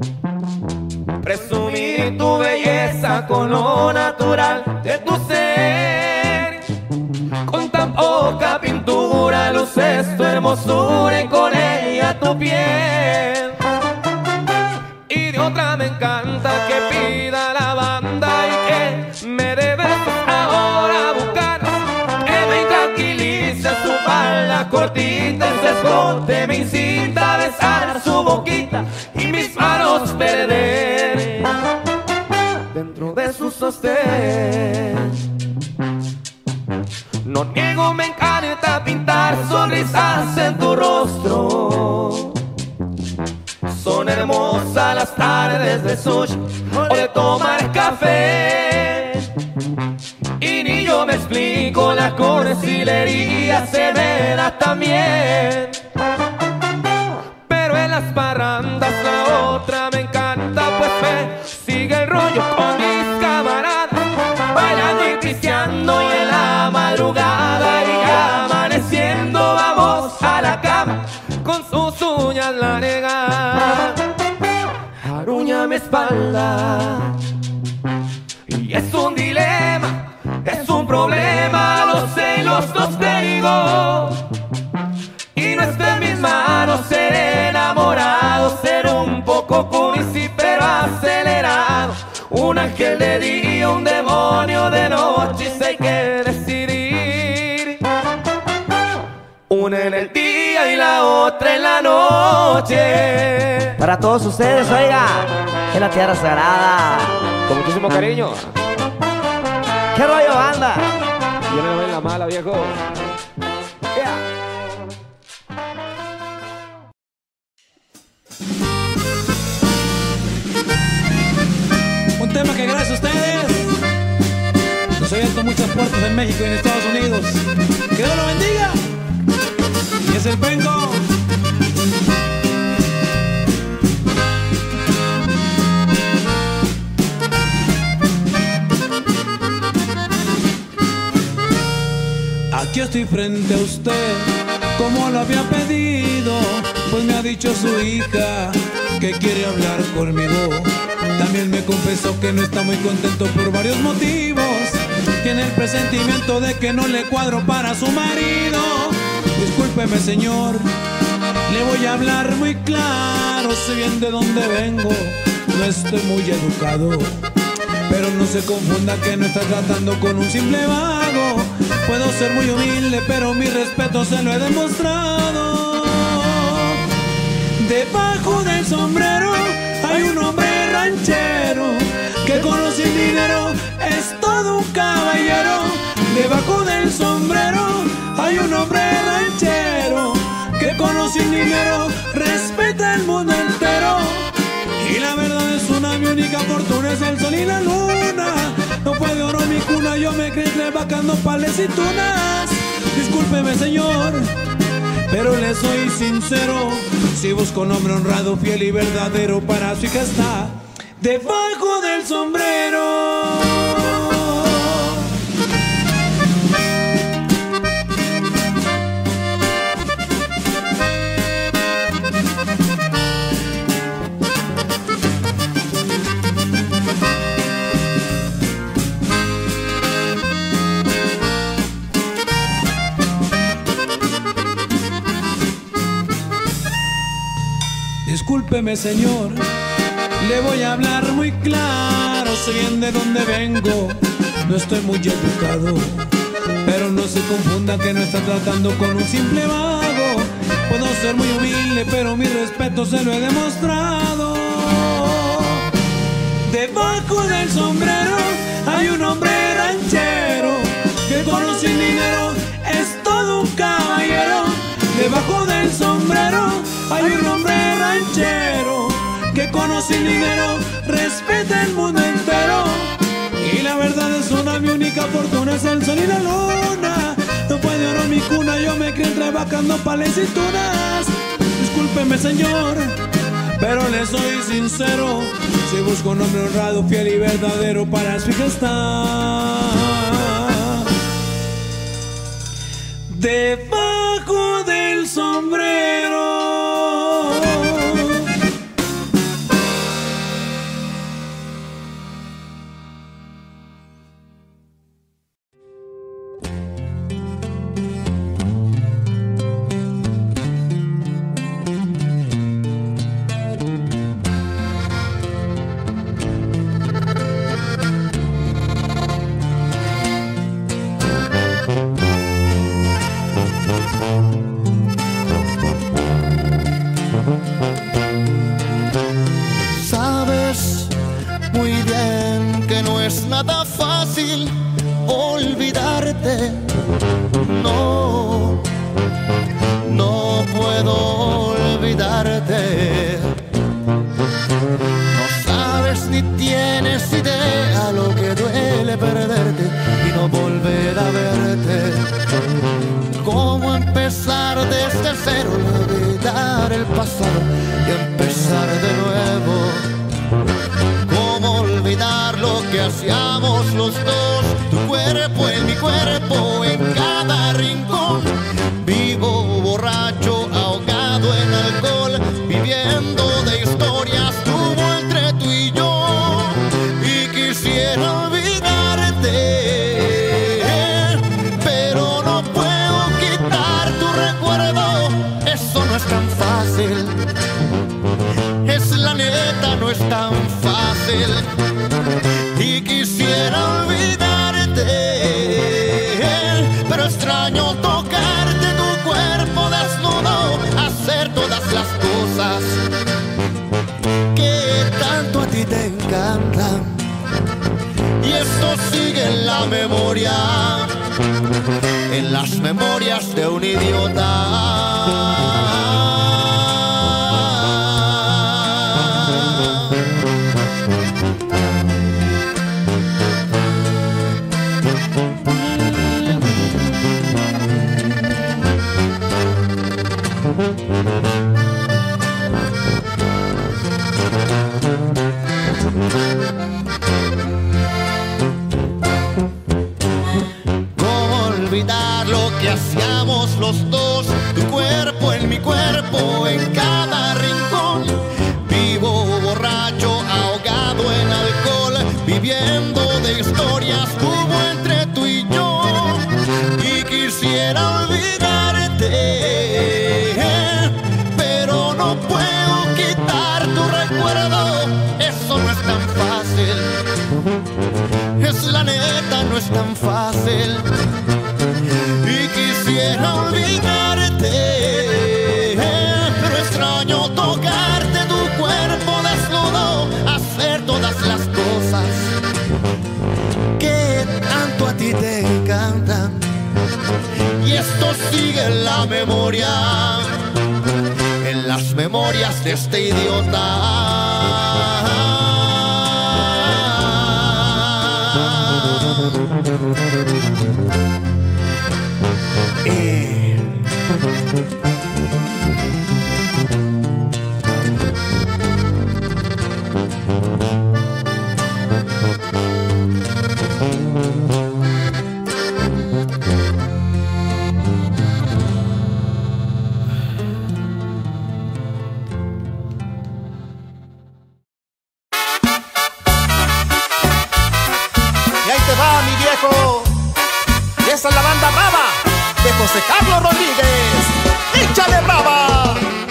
S4: presumir tu belleza con lo natural de tu ser. Con tan poca pintura luces tu hermosura y con ella tu piel. Y de otra me encanta que pida la banda y que me dé besos ahora bucanas, que me intranquilice su falda cortita y su escote, me incita a besar su boquita y mis manos perder dentro de su sostén. No niego, me encanta pintar sonrisas en tu rostro. Son hermosas las tardes de sushi o de tomar café. Y ni yo me explico, la cursilería se me da también. Pero en las parrandas la otra me encanta, pues me sigue el rollo con mis camaradas, bailando y pisteando y en la madrugada. Y amaneciendo vamos a la cama con sus uñas largas, aruña mi espalda. Y es un dilema, es un problema, lo sé, los dos te digo. Y no está en mis manos ser enamorado, ser un poco cursi pero acelerado, un ángel de día, un demonio de noche, y si hay que decidir, una en el día y la otra en la noche.
S3: para todos ustedes, oiga, en la tierra sagrada,
S4: Con muchísimo cariño.
S3: ¿qué rollo, banda?
S4: Yo no le doy la mala, viejo.
S15: Un tema que gracias a ustedes nos ha abierto muchas puertas en México y en Estados Unidos. Que Dios lo bendiga. Y es el Pengo. Aquí estoy frente a usted como lo había pedido, pues me ha dicho su hija que quiere hablar conmigo. También me confesó que no está muy contento por varios motivos. Tiene el presentimiento de que no le cuadro para su marido. Discúlpeme, señor, le voy a hablar muy claro. Sé bien de dónde vengo, no estoy muy educado. pero no se confunda que no está tratando con un simple vago. Puedo ser muy humilde, pero mi respeto se lo he demostrado. Debajo del sombrero hay un hombre ranchero que con o sin dinero es todo un caballero. Debajo del sombrero hay un hombre ranchero que con o sin dinero respeta el mundo entero. Y la verdad es una, mi única fortuna es el sol y la luna. No fue de oro mi cuna, yo me crié entre vacas, nopales y tunas. Discúlpeme señor, pero le soy sincero, si busco un hombre honrado, fiel y verdadero, para su hija está debajo del sombrero. Discúlpeme señor, le voy a hablar muy claro, sé bien de dónde vengo, no estoy muy educado, pero no se confunda que no está tratando con un simple vago. Puedo ser muy humilde, pero mi respeto se lo he demostrado. Debajo del sombrero hay un hombre ranchero que con o sin dinero es todo un caballero. Debajo del sombrero hay un hombre ranchero que con o sin dinero respeta el mundo entero. Y la verdad es una, mi única fortuna es el sol y la luna. No fue de oro mi cuna, yo me crié entre vacas, nopales y tunas. Discúlpeme señor, pero le soy sincero, si busco un hombre honrado, fiel y verdadero, para su hija está debajo del sombrero.
S9: Sabes muy bien que no es nada fácil olvidarte. No, no puedo olvidarte. No sabes ni tienes idea lo que duele perderte y no volver a verte. Cómo empezar desde cero, olvidar el pasado y empezar de nuevo. Cómo olvidar lo que hacíamos los dos, tu cuerpo en mi cuerpo, en cada rincón. Vivo, borracho, ahogado en alcohol, viviendo de historias tuvo entre tú y yo. Y quisiera olvidarte, pero no puedo quitar tu recuerdo. Eso no es tan fácil, es la neta, no es tan fácil. Y quisiera olvidarte, pero extraño tocarte tu cuerpo desnudo, hacer todas las cosas que tanto a ti te encantan. Y esto sigue en la memoria, en las memorias de un idiota. ¿Cómo olvidar lo que hacíamos los dos? Tu cuerpo en mi cuerpo, en cada rincón. Vivo, borracho, ahogado en alcohol, viviendo de historias como entre tú y yo. Y quisiera olvidarte, pero no puedo quitar tu recuerdo. Eso no es tan fácil, es tan fácil y quisiera olvidarte, pero extraño tocarte tu cuerpo desnudo, hacer todas las cosas que tanto a ti te encantan. Y esto sigue en la memoria, en las memorias de este idiota.
S11: Esa es la banda brava de José Carlos Rodríguez. ¡Échale brava!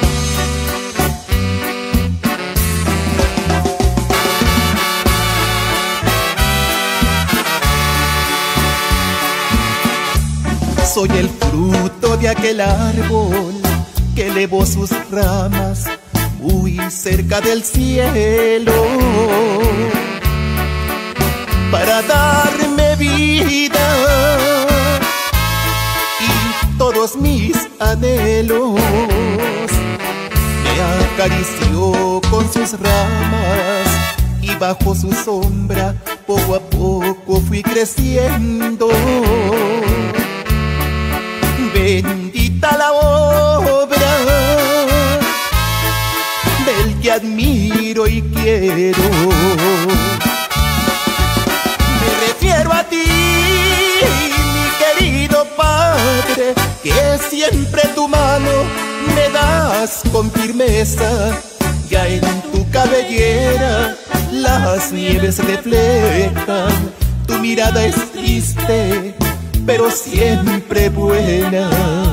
S11: Soy el fruto de aquel árbol que elevó sus ramas muy cerca del cielo para darme vida y todos mis anhelos. Me acarició con sus ramas y bajo su sombra poco a poco fui creciendo. Bendita la obra del que admiro y quiero. Me refiero a ti, mi querido Padre, que siempre tu mano me das con firmeza. Ya en tu cabellera las nieves reflejan. Tu mirada es triste, pero siempre buena.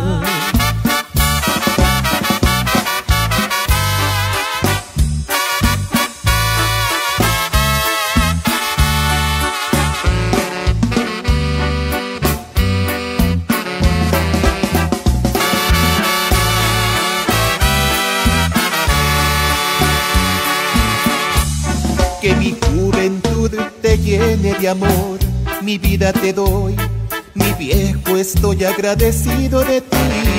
S11: Que mi juventud te llene de amor, mi vida te doy, mi viejo, estoy agradecido de ti.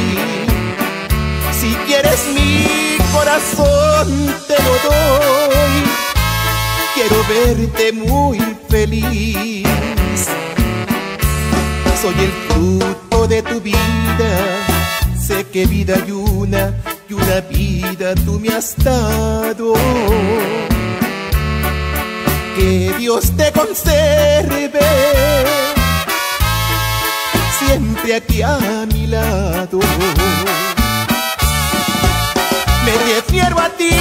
S11: Si quieres mi corazón te lo doy, quiero verte muy feliz. Soy el fruto de tu vida, sé que vida hay una y una vida tú me has dado. Que Dios te conserve siempre aquí a mi lado. Me refiero a ti,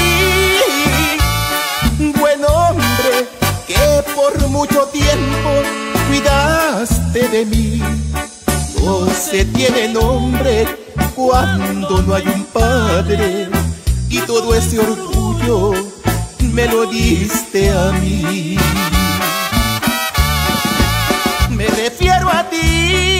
S11: buen hombre, que por mucho tiempo cuidaste de mí. No se tiene nombre cuando no hay un padre, y todo ese orgullo me lo diste a mí. Me refiero a ti.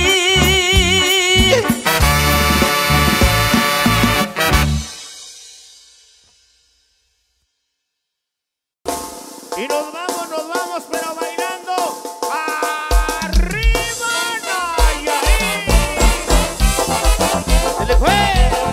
S5: Y nos vamos, pero bailando. ¡Arriba, Nayarit! ¡Se le fue!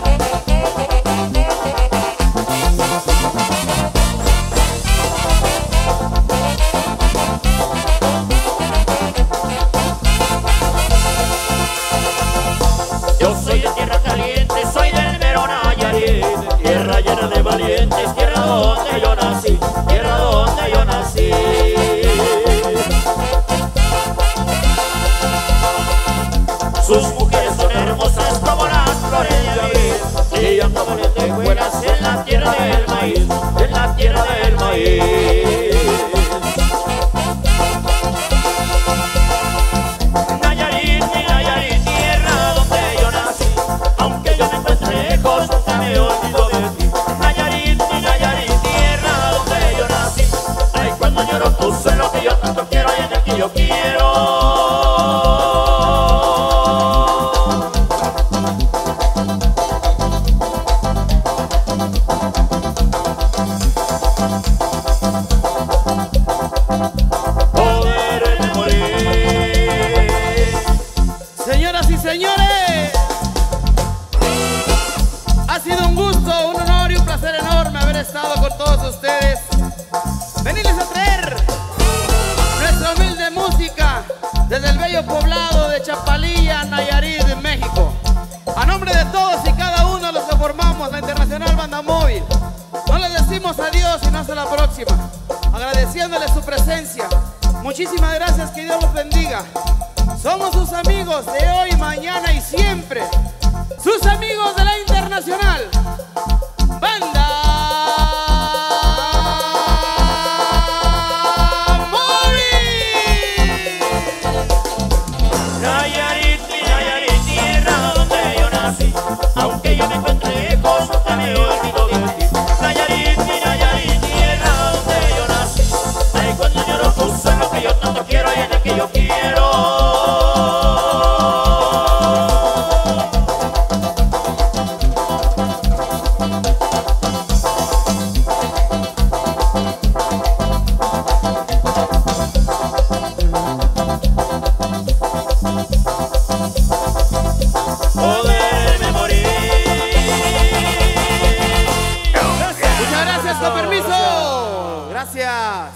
S6: Yo soy de tierra caliente, soy del mero Nayarit, tierra llena de valientes, tierra donde yo nací, tierra donde yo nací. Sus mujeres son hermosas como las flores de abril, brillan como lentejuelas en la tierra del maíz, en la tierra del maíz. Nayarit, mi Nayarit, tierra donde yo nací, aunque yo me encuentre lejos, nunca me olvido de ti. Nayarit, mi Nayarit, tierra donde yo nací, ay, cuando lloro tú sé lo que yo tanto quiero y en el que yo quiero.
S16: estado con todos ustedes. Venirles a traer nuestra humilde música desde el bello poblado de Chapalilla, Nayarit, en México. A nombre de todos y cada uno de los que formamos la Internacional Banda Móvil, no les decimos adiós y no hasta la próxima, agradeciéndoles su presencia. Muchísimas gracias, que Dios los bendiga. Somos sus amigos de hoy, mañana y siempre, sus amigos de la Internacional Banda Móvil.
S6: Nayarit, Nayarit, tierra donde yo nací, aunque yo me encuentre lejos, nunca me olvido de ti. Nayarit, Nayarit, tierra donde yo nací, ay, cuando yo lo puse en lo que yo tanto quiero y en el que yo quiero. Poderme morir.
S16: Muchas gracias, con permiso. Gracias.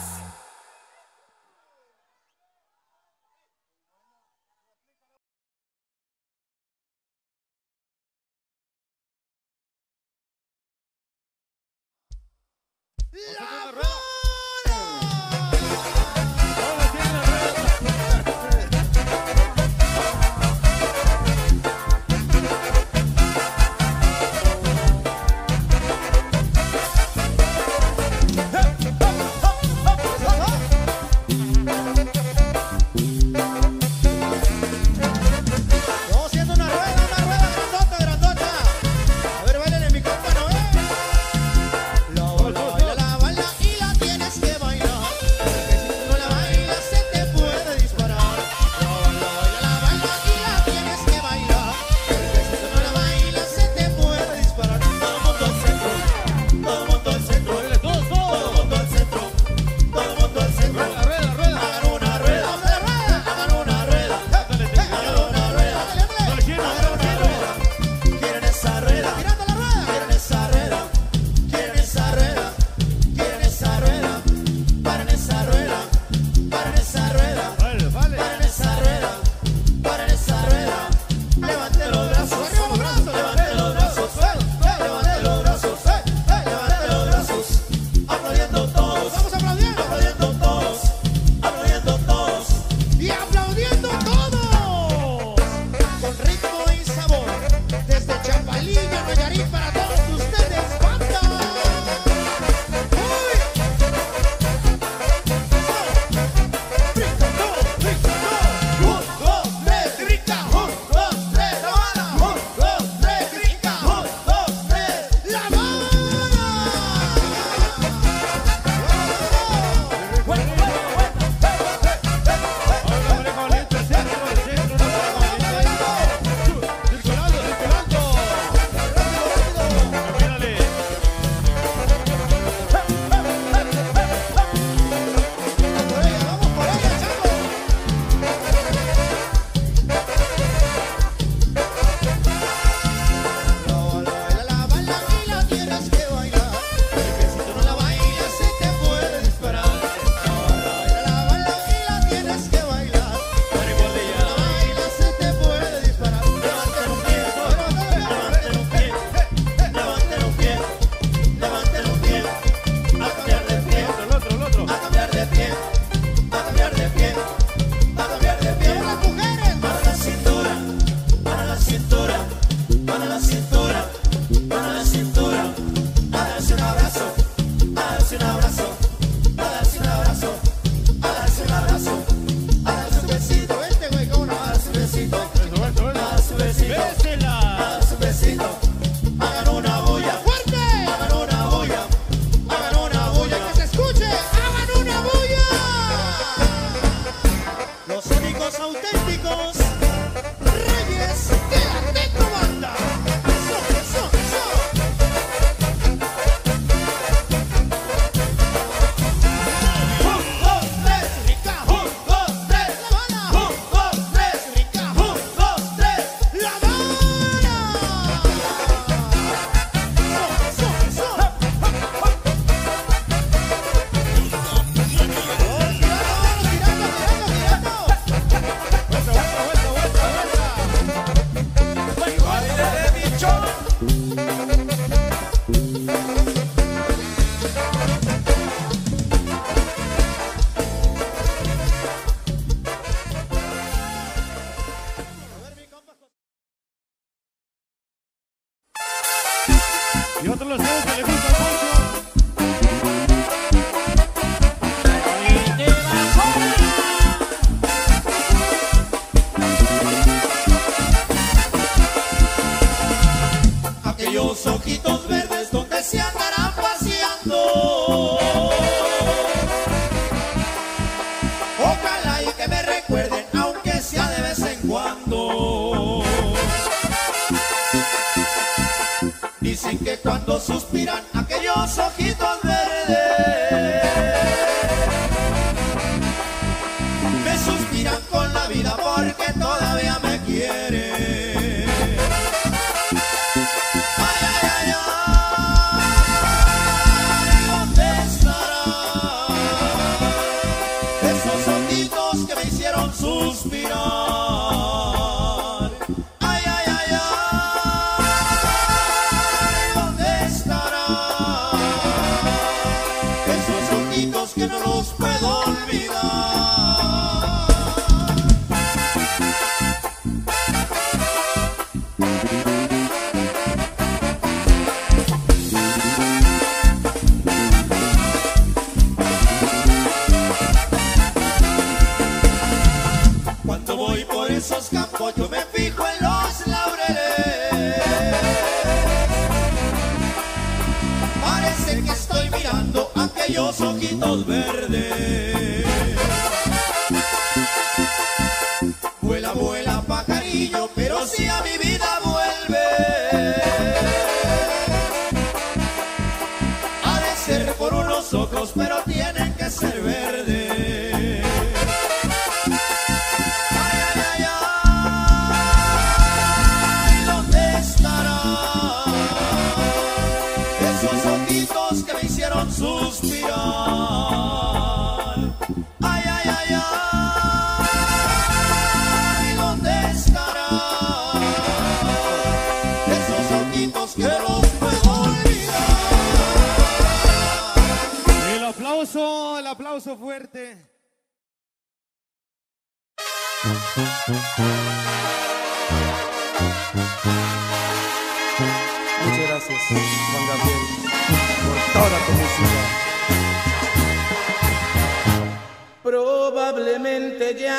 S9: Yo siento una rueda grandota, grandota. A ver, báilale mi compa Noé. La baila y la
S17: Y otro de los juegos que le gusta mucho.
S9: Aquellos ojitos verdes donde se andarán paseando. Ojalá y que me recuerden, aunque sea de vez en cuando. Dicen que cuando suspiran aquellos ojitos verdes, me suspiran con la vida porque todavía me quieren. Suspirar. Ay, ay, ay, ay, ¿dónde estarán esos ojitos que no los puedo olvidar? Cuando voy por esos campos yo me fijo en los laureles. Parece que estoy mirando aquellos ojitos verdes. Vuela, vuela, pajarillo, pero si a mi vida vuelve, ha de ser por unos ojos, pero tienen que ser verdes. Que me hicieron suspirar. Ay, ay, ay, ay, ¿dónde estarán esos ojitos que no los puedo olvidar?
S17: El aplauso fuerte.
S18: Muchas gracias, Juan Gabriel, por toda tu música.
S14: Probablemente ya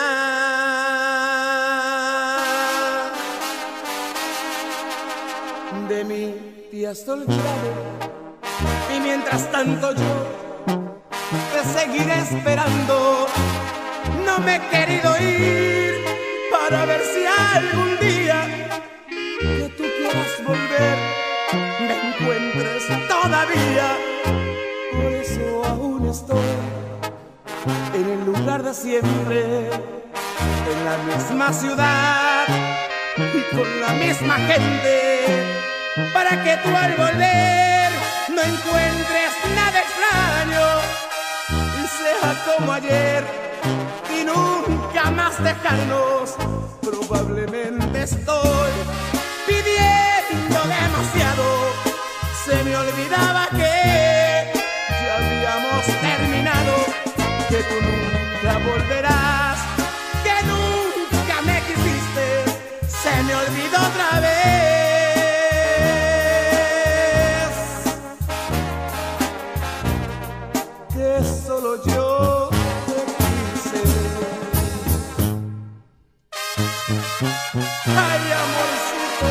S14: de mí te has olvidado, y mientras tanto yo te seguiré esperando. No me he querido ir para ver si algún día que tú quieras volver me encuentres todavía. Por eso aún estoy en el lugar de siempre, en la misma ciudad y con la misma gente, para que tú al volver no encuentres nada extraño y sea como ayer y nunca más dejarnos. Probablemente estoy pidiendo demasiado. Se me olvidaba que ya habíamos terminado, que tú nunca volverás, que nunca me quisiste. Se me olvidó otra vez que solo yo te quise. Ay, amorcito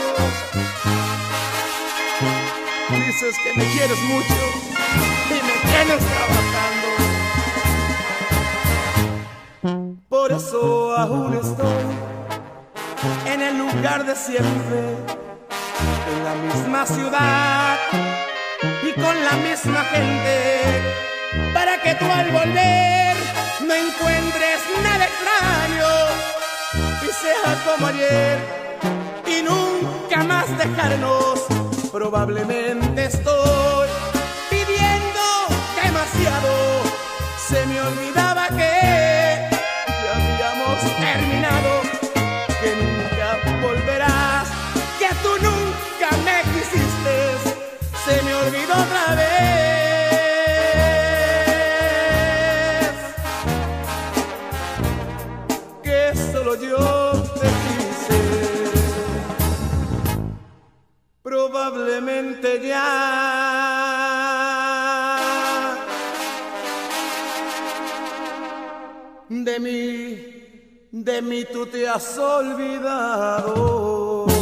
S14: mío, dices que me quieres mucho y me tienes trabajando. Por eso aún estoy en el lugar de siempre, en la misma ciudad y con la misma gente, para que tú al volver no encuentres nada extraño y sea como ayer y nunca más dejarnos. Probablemente estoy pidiendo demasiado. Se me olvidaba que ya habíamos terminado, que nunca volverás, que tú nunca me quisiste. Se me olvidó otra vez que solo yo te quise. Probablemente
S18: vente ya. De mí tú te has olvidado.